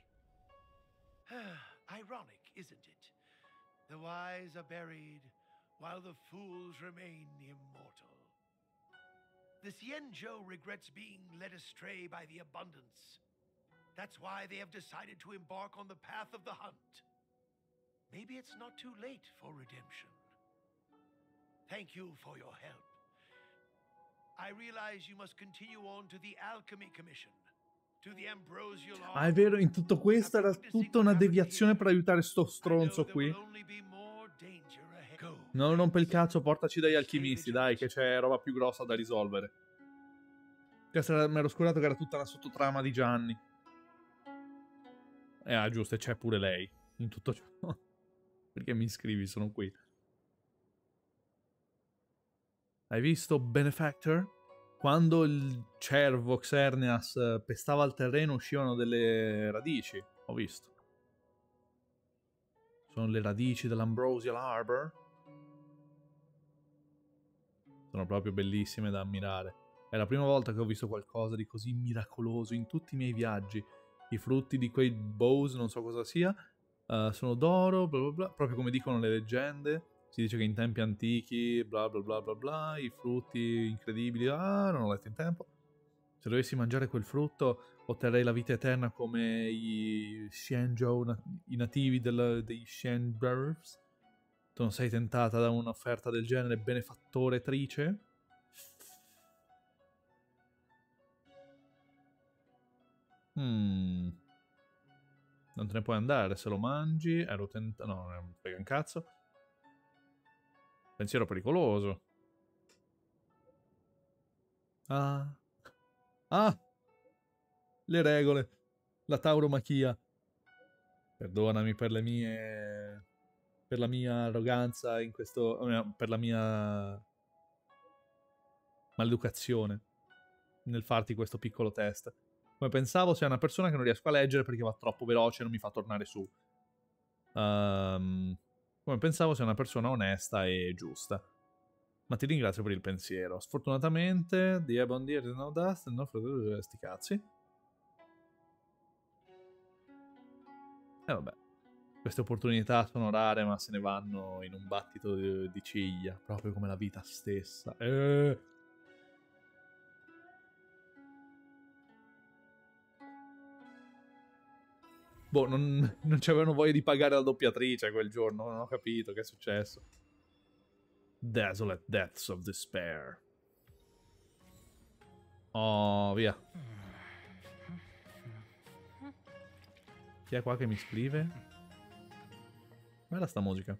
Ironic, isn't it? The wise are buried, while the fools remain immortal. The Xianzhou regrets being led astray by the abundance. That's why they have decided to embark on the path of the hunt. Maybe it's not too late for redemption. Thank you for your help. I realize you must continue on to the Alchemy Commission, to the Ambrosial Arbor. Ah, è vero, in tutto questo era tutta una deviazione per aiutare sto stronzo qui. Non rompe il cazzo, portaci dagli alchimisti, dai, che c'è roba più grossa da risolvere. Mi ero scordato che era tutta una sottotrama di Gianni. Ah, giusto, e c'è pure lei in tutto ciò. Perché mi iscrivi, sono qui. Hai visto Benefactor? Quando il cervo Xerneas pestava il terreno uscivano delle radici. Ho visto. Sono le radici dell'Ambrosial Arbor. Sono proprio bellissime da ammirare. È la prima volta che ho visto qualcosa di così miracoloso in tutti i miei viaggi. I frutti di quei bows, non so cosa sia, sono d'oro, bla bla bla, proprio come dicono le leggende. Si dice che in tempi antichi, bla bla bla bla bla, i frutti incredibili, non ho letto in tempo. Se dovessi mangiare quel frutto, otterrei la vita eterna come i Xianzhou, i nativi dei Xianbers. Tu non sei tentata da un'offerta del genere, benefattoretrice? Non te ne puoi andare se lo mangi. Ero tentato. No, non frega un cazzo. Pensiero pericoloso. Ah. Le regole. La tauromachia. Perdonami per le mie... per la mia arroganza in questo... per la mia maleducazione nel farti questo piccolo test. Come pensavo, sei una persona che non riesco a leggere perché va troppo veloce e non mi fa tornare su. Come pensavo, sei una persona onesta e giusta. Ma ti ringrazio per il pensiero. Sfortunatamente, the Ebon Deer is no dust, no sti cazzi. E vabbè. Queste opportunità sono rare, ma se ne vanno in un battito di ciglia. Proprio come la vita stessa. Boh, non c'avevano voglia di pagare la doppiatrice quel giorno, non ho capito che è successo. Desolate Deaths of Despair. Oh, via. Chi è qua che mi scrive? Bella sta musica.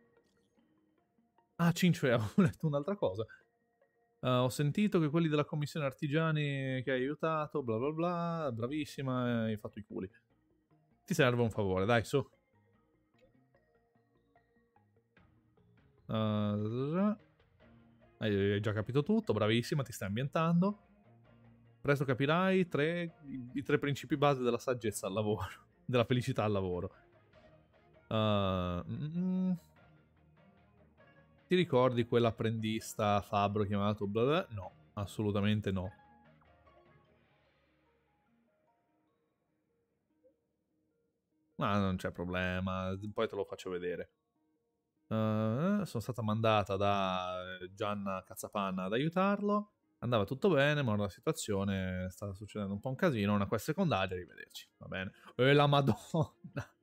Ah, Cinque, ho letto un'altra cosa. Ho sentito che quelli della commissione artigiani che hai aiutato, bla bla bla, bravissima, hai fatto i culi. Ti serve un favore, dai, su. Hai già capito tutto, bravissima, ti stai ambientando. Presto capirai i tre principi base della saggezza al lavoro, della felicità al lavoro. Ti ricordi quell'apprendista fabbro chiamato bla bla? No, assolutamente no. Ma non c'è problema, poi te lo faccio vedere. Sono stata mandata da Gianna Cazzapanna ad aiutarlo. Andava tutto bene, ma ora la situazione sta succedendo un po' un casino. Una quest secondaria, arrivederci. Va bene. La Madonna.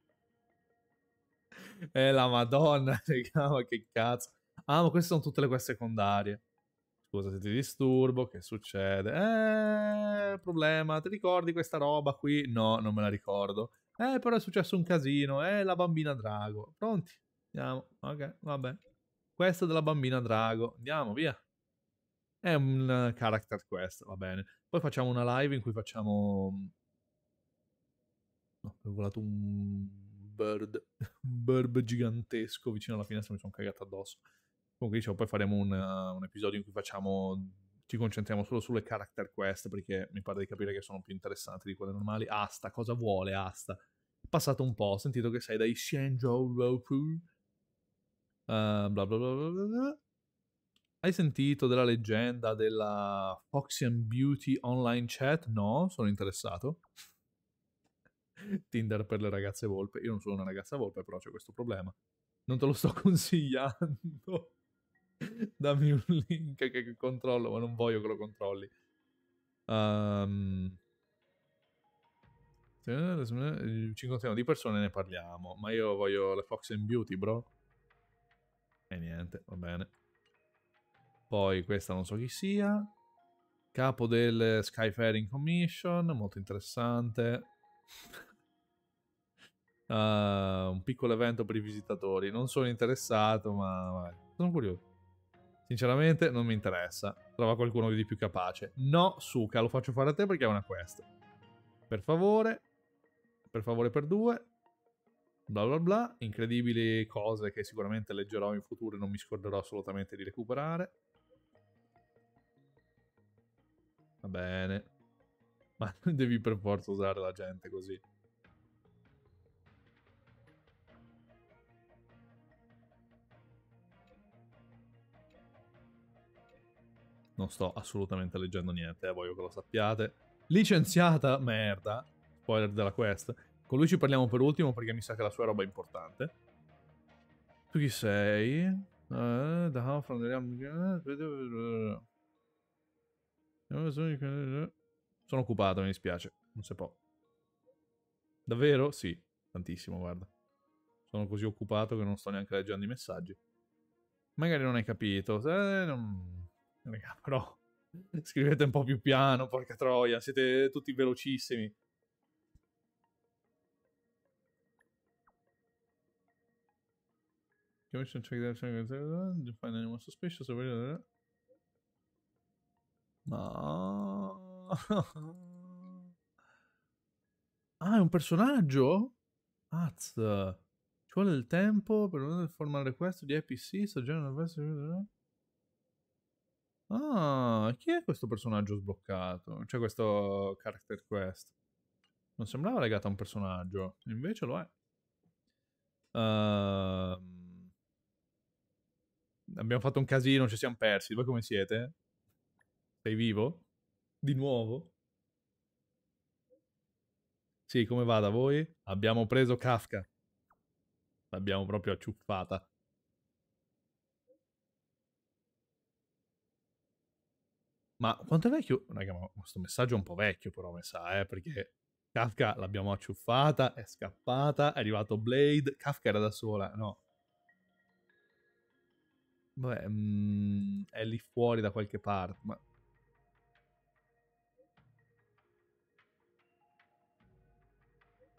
La Madonna, raga, ma che cazzo. Ah, ma queste sono tutte le quest secondarie. Scusa se ti disturbo, che succede? Problema, ti ricordi questa roba qui? No, non me la ricordo. Però è successo un casino. La bambina drago. Pronti? Andiamo. Ok, vabbè. Questo della bambina drago. Andiamo, via. È un character quest, va bene. Poi facciamo una live in cui facciamo... No, ho volato un bird gigantesco vicino alla finestra, mi sono cagato addosso. Comunque dicevo, poi faremo un episodio in cui ci concentriamo solo sulle character quest, perché mi pare di capire che sono più interessanti di quelle normali. Asta, cosa vuole Asta? È passato un po', ho sentito che sei dai Xianzhou Roku. Bla bla bla bla bla. Hai sentito della leggenda della Foxy and Beauty online chat? No, sono interessato. Tinder per le ragazze volpe. Io non sono una ragazza volpe, però c'è questo problema. Non te lo sto consigliando. Dammi un link che controllo, ma non voglio che lo controlli. 50 di persone ne parliamo, ma io voglio le Fox and Beauty, bro. E niente, va bene. Poi questa non so chi sia. Capo del Skyfaring Commission, molto interessante. Un piccolo evento per i visitatori. Non sono interessato, ma vabbè, sono curioso. Sinceramente non mi interessa. Trova qualcuno di più capace. No, Suka, lo faccio fare a te perché è una quest. Per favore. Per favore per due. Bla bla bla. Incredibili cose che sicuramente leggerò in futuro e non mi scorderò assolutamente di recuperare. Va bene. Ma non devi per forza usare la gente così. Non sto assolutamente leggendo niente, voglio che lo sappiate. Licenziata? Merda. Spoiler della quest. Con lui ci parliamo per ultimo perché mi sa che la sua roba è importante. Tu chi sei? Sono occupato, mi dispiace. Non si può. Davvero? Sì, tantissimo, guarda. Sono così occupato che non sto neanche leggendo i messaggi. Magari non hai capito. Raga, però scrivete un po' più piano, porca troia. Siete tutti velocissimi. Commission check the find anyone suspicious. No. Ah, è un personaggio? Az. Ci vuole il tempo per un formal request di APC. Ah, chi è questo personaggio sbloccato? Cioè questo character quest. Non sembrava legato a un personaggio, invece lo è. Abbiamo fatto un casino, ci siamo persi. Voi come siete? Sei vivo? Di nuovo? Sì, come va da voi? Abbiamo preso Kafka. L'abbiamo proprio acciuffata. Ma quanto è vecchio? Raga, ma questo messaggio è un po' vecchio però, mi sa, perché Kafka l'abbiamo acciuffata, è scappata, è arrivato Blade, Kafka era da sola, no. Vabbè, è lì fuori da qualche parte, ma...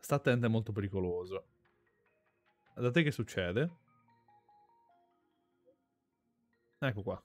Sta attento, è molto pericoloso. Da te che succede? Ecco qua.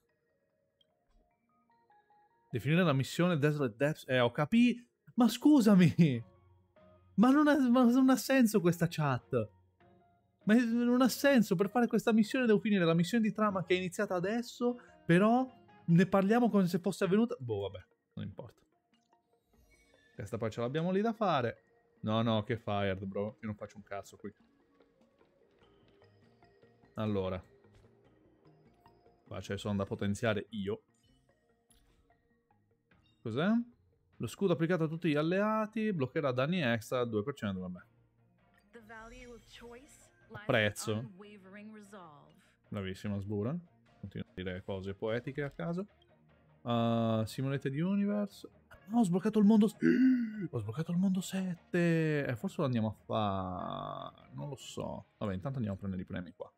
Definire la missione Desolate Depths. Ho capito. Ma scusami! Ma non ha senso questa chat. Ma non ha senso. Per fare questa missione devo finire la missione di trama che è iniziata adesso. Però ne parliamo come se fosse avvenuta. Boh, vabbè, non importa. Questa poi ce l'abbiamo lì da fare. No, che fired, bro. Io non faccio un cazzo qui. Allora. Qua ce ne sono da potenziare io. Cos'è? Lo scudo applicato a tutti gli alleati bloccherà danni extra al 2%, vabbè. Prezzo. Bravissima Sbura. Continuo a dire cose poetiche a caso. Simulated Universe. No, ho sbloccato il mondo... Ho sbloccato il mondo 7. Forse lo andiamo a fare... Non lo so. Vabbè, intanto andiamo a prendere i premi qua.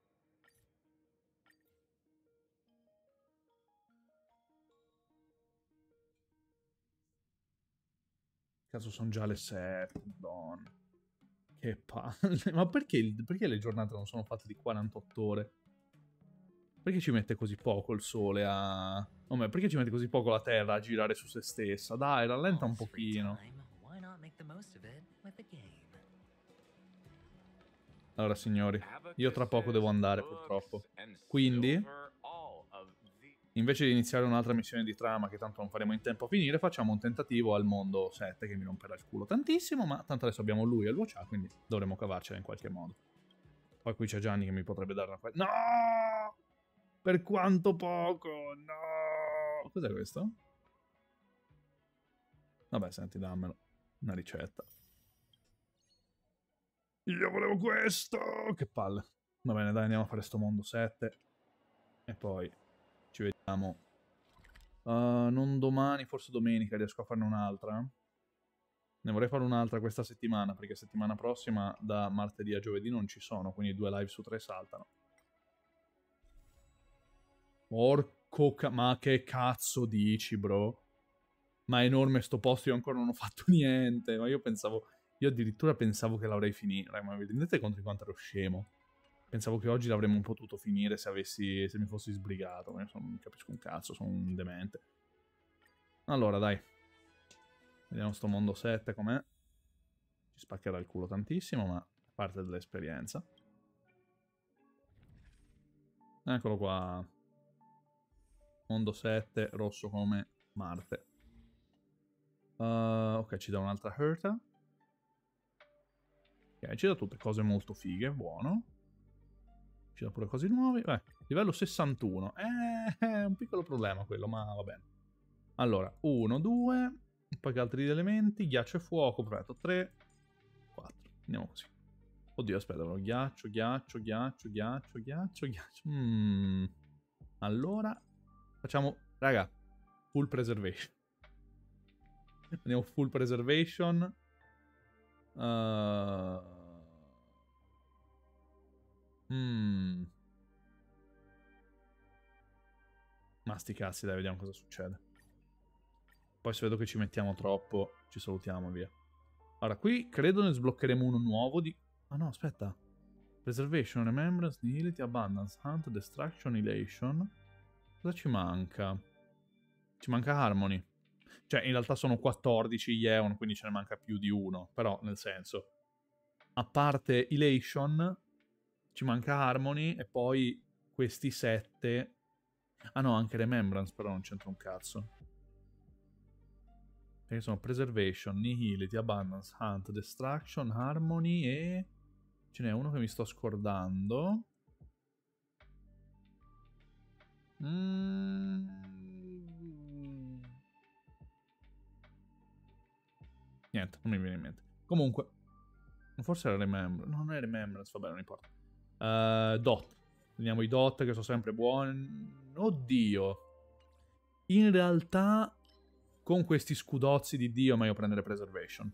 Cazzo, sono già le 7, madonna. Che palle. Ma perché le giornate non sono fatte di 48 ore? Perché ci mette così poco il sole a... Oh, ma perché ci mette così poco la Terra a girare su se stessa? Dai, rallenta un pochino. Allora, signori, io tra poco devo andare, purtroppo. Quindi... invece di iniziare un'altra missione di trama che tanto non faremo in tempo a finire, facciamo un tentativo al mondo 7 che mi romperà il culo tantissimo, ma tanto adesso abbiamo lui e il Watcha, quindi dovremo cavarcela in qualche modo. Poi qui c'è Gianni che mi potrebbe dare una... No! Per quanto poco! No! Cos'è questo? Vabbè, senti, dammelo. Una ricetta. Io volevo questo! Che palle. Va bene, dai, andiamo a fare sto mondo 7. E poi... ci vediamo. Non domani, forse domenica riesco a farne un'altra. Ne vorrei fare un'altra questa settimana, perché settimana prossima da martedì a giovedì non ci sono, quindi 2 live su 3 saltano. Porco ma che cazzo dici, bro? Ma è enorme sto posto, io ancora non ho fatto niente. Ma io pensavo... io addirittura pensavo che l'avrei finita. Ma vi rendete conto di quanto ero scemo? Pensavo che oggi l'avremmo potuto finire se mi fossi sbrigato. Non capisco un cazzo, sono un demente. Allora, dai. Vediamo sto mondo 7 com'è. Ci spaccherà il culo tantissimo, ma è parte dell'esperienza. Eccolo qua. Mondo 7, rosso come Marte. Ok, ci dà un'altra Herta. Ok, ci dà tutte cose molto fighe, buono. Ci dà pure cose nuove. Livello 61. Un piccolo problema quello, ma va bene. Allora, 1, 2. Poi che altri elementi? Ghiaccio e fuoco. Perfetto. 3, 4. Andiamo così. Oddio, aspetta. Ghiaccio, ghiaccio, ghiaccio, ghiaccio, ghiaccio, ghiaccio. Allora, facciamo... raga, full preservation. Andiamo full preservation. Ma sti cazzi, dai, vediamo cosa succede. Poi se vedo che ci mettiamo troppo, ci salutiamo, via. Allora, qui credo ne sbloccheremo uno nuovo di... ah no, aspetta. Preservation, Remembrance, Nihility, Abundance, Hunt, Destruction, Elation. Cosa ci manca? Ci manca Harmony. Cioè, in realtà sono 14 gli Eon, quindi ce ne manca più di uno. Però, nel senso... a parte Elation, ci manca Harmony e poi questi 7... ah no, anche Remembrance, però non c'entra un cazzo. Perché sono Preservation, Nihility, Abundance, Hunt, Destruction, Harmony e... ce n'è uno che mi sto scordando. Niente, non mi viene in mente. Comunque, forse era Remembrance. No, non è Remembrance, vabbè, non importa. Dot. Prendiamo i dot che sono sempre buoni. Oddio. In realtà, con questi scudozzi di Dio, meglio prendere Preservation.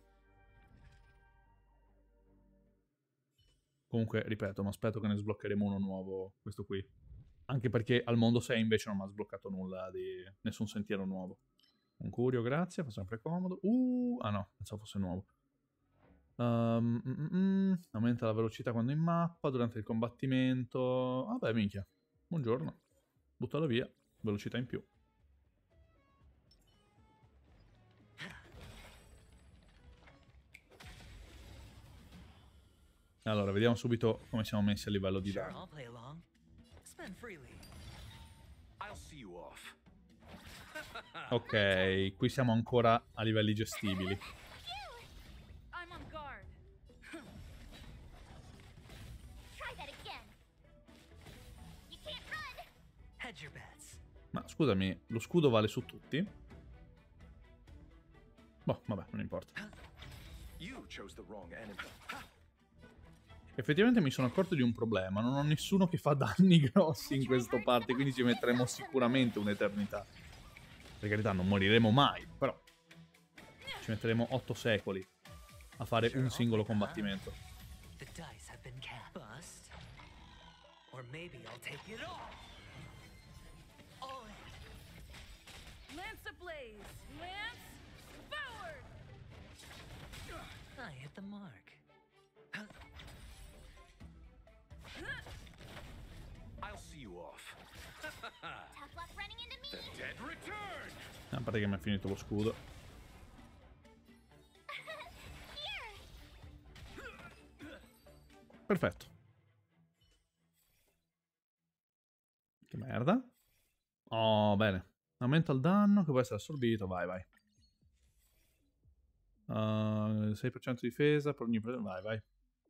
Comunque, ripeto, mi aspetto che ne sbloccheremo uno nuovo, questo qui. Anche perché al mondo 6 invece non mi ha sbloccato nulla di... nessun sentiero nuovo. Un curio, grazie, fa sempre comodo. Ah no, pensavo fosse nuovo. Aumenta la velocità quando in mappa, durante il combattimento. Vabbè, minchia. Buongiorno. Buttalo via. Velocità in più. Allora, vediamo subito come siamo messi a livello di Sure, danno. I'll play along. Spend freely. I'll see you off. Ok, qui siamo ancora a livelli gestibili. I'm on guard. Try that again. You can't run. Hedge your bets. Ma scusami, lo scudo vale su tutti? Boh, vabbè, non importa. You chose the wrong enemy. Effettivamente mi sono accorto di un problema. Non ho nessuno che fa danni grossi in questa parte, quindi ci metteremo sicuramente un'eternità. Per carità, non moriremo mai, però ci metteremo 8 secoli a fare un singolo combattimento. The dice have been cast. Bust. Or maybe I'll take it all. All in. Lance ablaze. Lance forward. I hit the mark. I'll see you off. Tough luck running into me. The dead return. A parte che mi è finito lo scudo. Perfetto. Che merda. Oh, bene. Aumenta il danno che può essere assorbito. Vai, vai. 6% difesa per ogni... Vai, vai.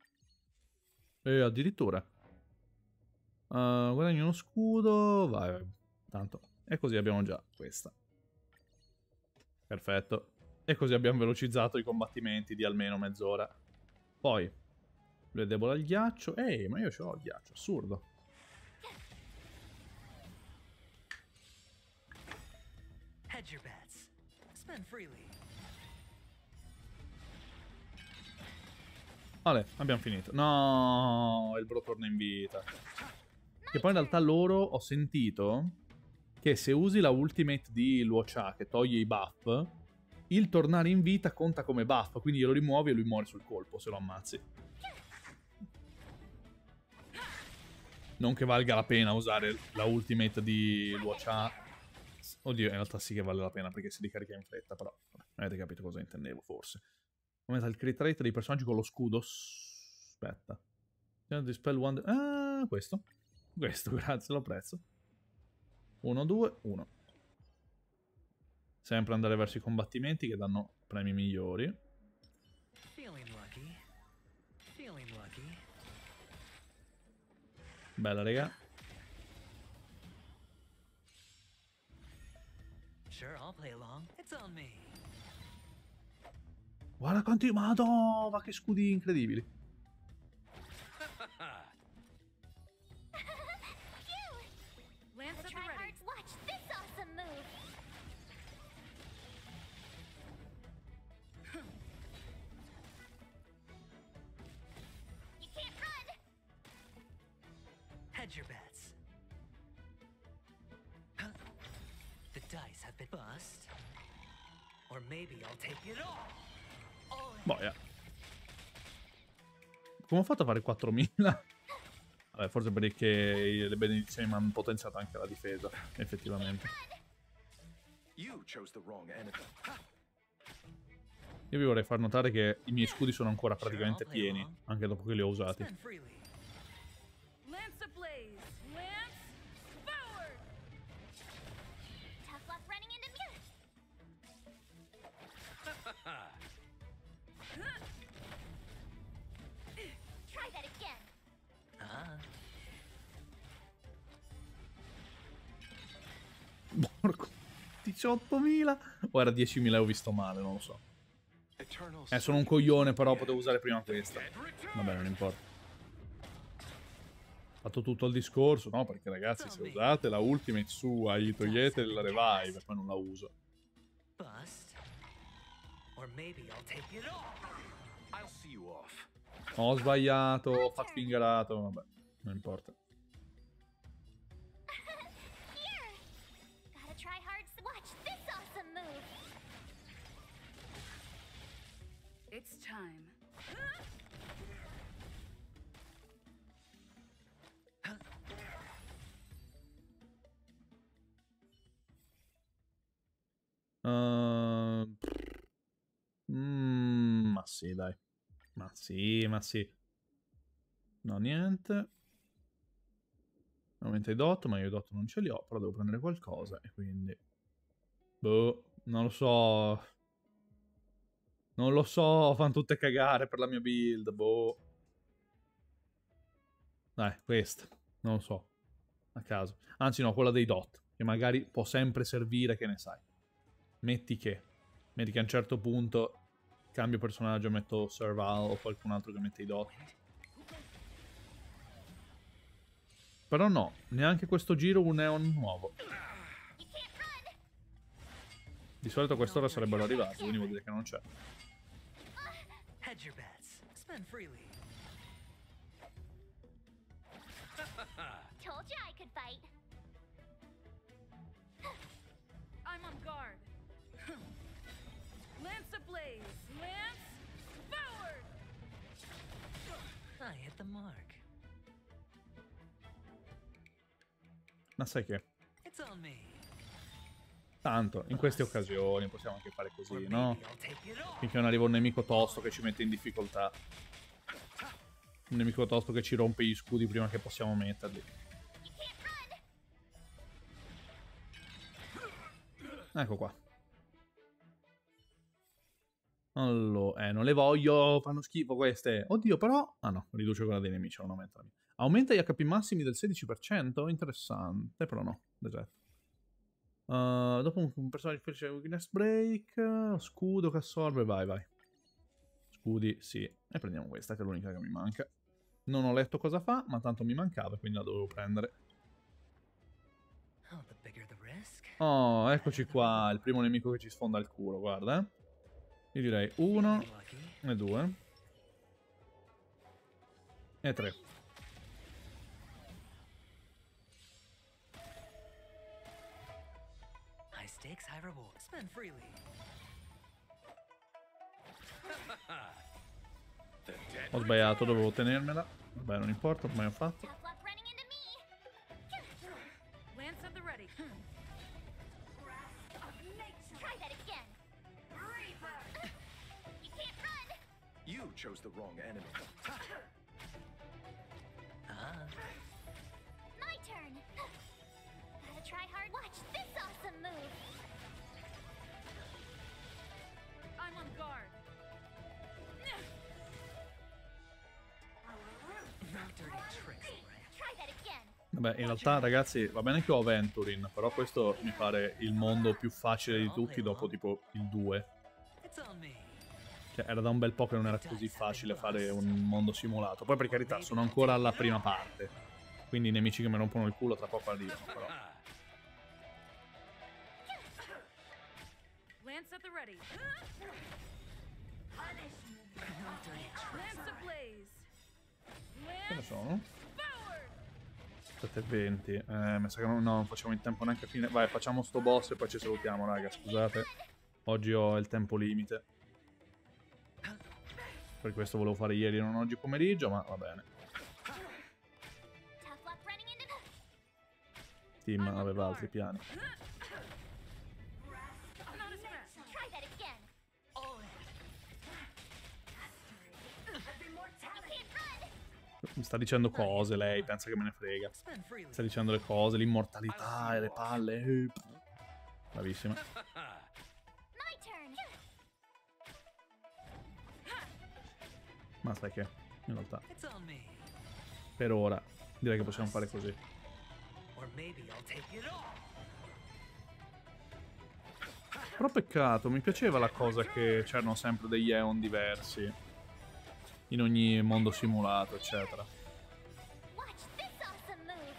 E addirittura. Guadagni uno scudo. Vai, vai. Tanto. E così abbiamo già questa. Perfetto. E così abbiamo velocizzato i combattimenti di almeno mezz'ora. Poi. Lui è debole al ghiaccio. Ehi, ma io ce l'ho il ghiaccio. Assurdo. Hedge your bets. Spend freely. Vale, abbiamo finito. No, il bro torna in vita. Che poi in realtà loro ho sentito che se usi la ultimate di Luocha che toglie i buff, il tornare in vita conta come buff, quindi glielo rimuovi e lui muore sul colpo se lo ammazzi. Non che valga la pena usare la ultimate di Luocha. Oddio, in realtà sì che vale la pena perché si ricarica in fretta, però avete capito cosa intendevo forse. Aumenta il crit rate dei personaggi con lo scudo. Aspetta. Dispel one... Ah, questo. Questo, grazie, lo apprezzo. 1, 2, 1. Sempre andare verso i combattimenti che danno premi migliori. Feeling lucky. Feeling lucky. Bella, raga. Sure, I'll play along. It's on me. Guarda quanti... Madonna, che scudi incredibili. Lance at the ready. Tryhards, watch this awesome move. You can't run. Hedge your bets. The dice have been bust. Or maybe I'll take it all. All in. Boia. Come ho fatto a fare 4000? Vabbè, forse perché le benedizioni mi hanno potenziato anche la difesa, effettivamente. You chose the wrong enemy. Io vi vorrei far notare che i miei scudi sono ancora praticamente pieni, anche dopo che li ho usati. Spend freely. Lance ablaze. Lance forward. Tough luck running into me. Try that again. Ah. Porco. 18.000? O era 10.000 e ho visto male, non lo so. Eternal Sono un coglione, però potevo usare prima questa. Vabbè, non importa. Ho fatto tutto il discorso, no? Perché ragazzi, se usate la ultimate sua, gli togliete la revive, e poi non la uso. Bust. Or maybe I'll take it all. I'll see you off. Ho sbagliato, ho fatto fingerato, vabbè, non importa. Here. Gotta try hard to watch this awesome move. It's time. Ma sì, dai. Ma sì, ma sì. No, niente. Aumenta i dot, ma io i dot non ce li ho, però devo prendere qualcosa e quindi... Boh, non lo so. Non lo so, fanno tutte cagare per la mia build, boh. Dai, questa. Non lo so. A caso. Anzi no, quella dei dot, che magari può sempre servire, che ne sai. Metti che a un certo punto cambio personaggio, metto Serval o qualcun altro che mette i dot. Però no, neanche questo giro un neon nuovo. Di solito a quest'ora sarebbero arrivati, quindi vuol dire che non c'è. Hedge your bets. Spend freely. Told you I could fight. I'm on guard. Lance ablaze. Lance forward. I hit the mark. Ma sai che? It's on me. Tanto, in queste occasioni possiamo anche fare così, Or no? maybe I'll take it all. Finché non arriva un nemico tosto che ci mette in difficoltà. Un nemico tosto che ci rompe gli scudi prima che possiamo metterli. Ecco qua. Allora, non le voglio, fanno schifo queste. Oddio, però... Ah no, riduce quella dei nemici, non aumenta la mia. Aumenta gli HP massimi del 16%? Interessante, però no, deserto. Dopo un personaggio felice weakness break, scudo che assorbe, vai vai. Scudi, sì. E prendiamo questa che è l'unica che mi manca. Non ho letto cosa fa, ma tanto mi mancava, quindi la dovevo prendere. Oh, the bigger the risk. Oh, eccoci qua, il primo nemico che ci sfonda il culo, guarda. Io direi 1 Lucky. e 2 e 3. High stakes, high reward. Spend freely. Ho sbagliato, dovevo tenermela. Vabbè, non importa, ormai ho fatto. Tough luck running into me. Lance at the ready. Try that again. You can't run. You chose the wrong enemy. My turn. Gotta try hard. Watch this awesome move. I'm on guard. No dirty tricks, right? Try that again. Vabbè, in realtà, ragazzi, va bene che ho Aventurin, però questo mi pare il mondo più facile di tutti dopo tipo il 2. It's on me. Cioè, era da un bel po' che non era così facile fare un mondo simulato. Poi per carità, sono ancora alla prima parte. Quindi i nemici che mi rompono il culo tra poco arrivano, però. Lance at the ready. No dirty tricks. Lance ablaze. Che ne Lance sono? forward. 7:20. Mi sa che non facciamo in tempo neanche a fine. Vai, facciamo sto boss e poi ci salutiamo, raga. Scusate. Oggi ho il tempo limite. Per questo volevo fare ieri, non oggi pomeriggio, ma va bene. Tough luck running into me. Team aveva altri piani. Not a scratch. Try that again. All in. You can't run. Mi sta dicendo cose lei, pensa che me ne frega. Spend freely. Sta dicendo le cose, l'immortalità e le palle. Bravissima. My turn. Ma sai che, in realtà, It's on me. per ora, direi che possiamo fare così. Or maybe I'll take it all. Però peccato, mi piaceva la cosa che c'erano sempre degli Eon diversi. In ogni mondo simulato, eccetera. Watch this awesome move.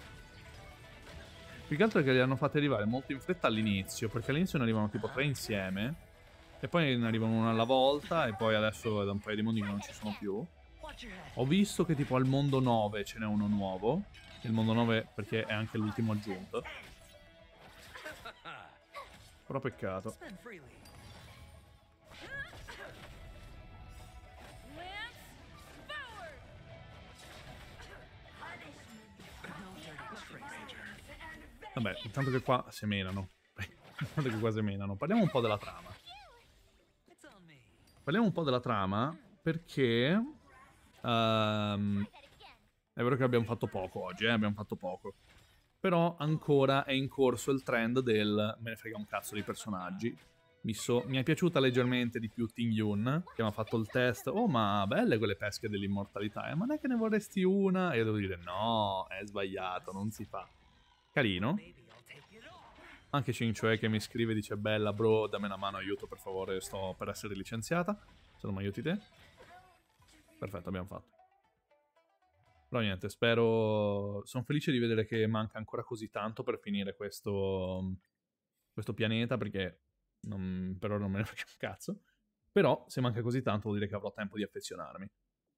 Più che altro è che li hanno fatti arrivare molto in fretta all'inizio, perché all'inizio ne arrivano tipo 3 insieme, e poi ne arrivano uno alla volta, e poi adesso è da un paio di mondi che non ci sono più. Watch your head. Ho visto che tipo al mondo 9 ce n'è uno nuovo. Il mondo 9 perché è anche l'ultimo aggiunto. Però peccato. Spend freely. Lance forward. No dirty tricks. Vabbè, intanto che qua semenano. Guarda che quasi menano. Parliamo un po' della trama. It's on me. Parliamo un po' della trama perché... è vero che abbiamo fatto poco oggi, abbiamo fatto poco. Però ancora è in corso il trend del me ne frega un cazzo dei personaggi. Mi è piaciuta leggermente di più Ting Yun, che mi ha fatto il test. Oh, ma belle quelle pesche dell'immortalità, ma non è che ne vorresti una? E io devo dire, no, è sbagliato, non si fa. Carino. Maybe I'll take it off. Anche Shinchue che mi scrive e dice, bella bro, dammi una mano, aiuto per favore, sto per essere licenziata. Se non mi aiuti te. Perfetto, abbiamo fatto. Però niente, spero... Sono felice di vedere che manca ancora così tanto per finire questo pianeta, perché per ora non me ne frega un cazzo. Però, se manca così tanto vuol dire che avrò tempo di affezionarmi.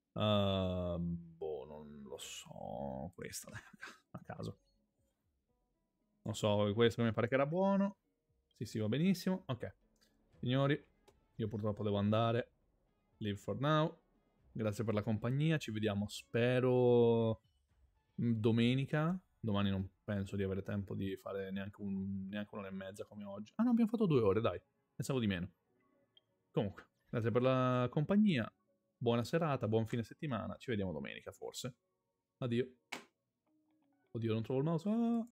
Boh, non lo so... Questa, a caso. Non so, questo mi pare che era buono. Sì, va benissimo. Ok. Signori, io purtroppo devo andare. Leave for now. Grazie per la compagnia, ci vediamo spero domenica. Domani non penso di avere tempo di fare neanche un'ora e mezza come oggi. Ah no, abbiamo fatto 2 ore, dai, pensavo di meno. Comunque, grazie per la compagnia, buona serata, buon fine settimana, ci vediamo domenica forse. Addio. Oddio, non trovo il mouse. Ah.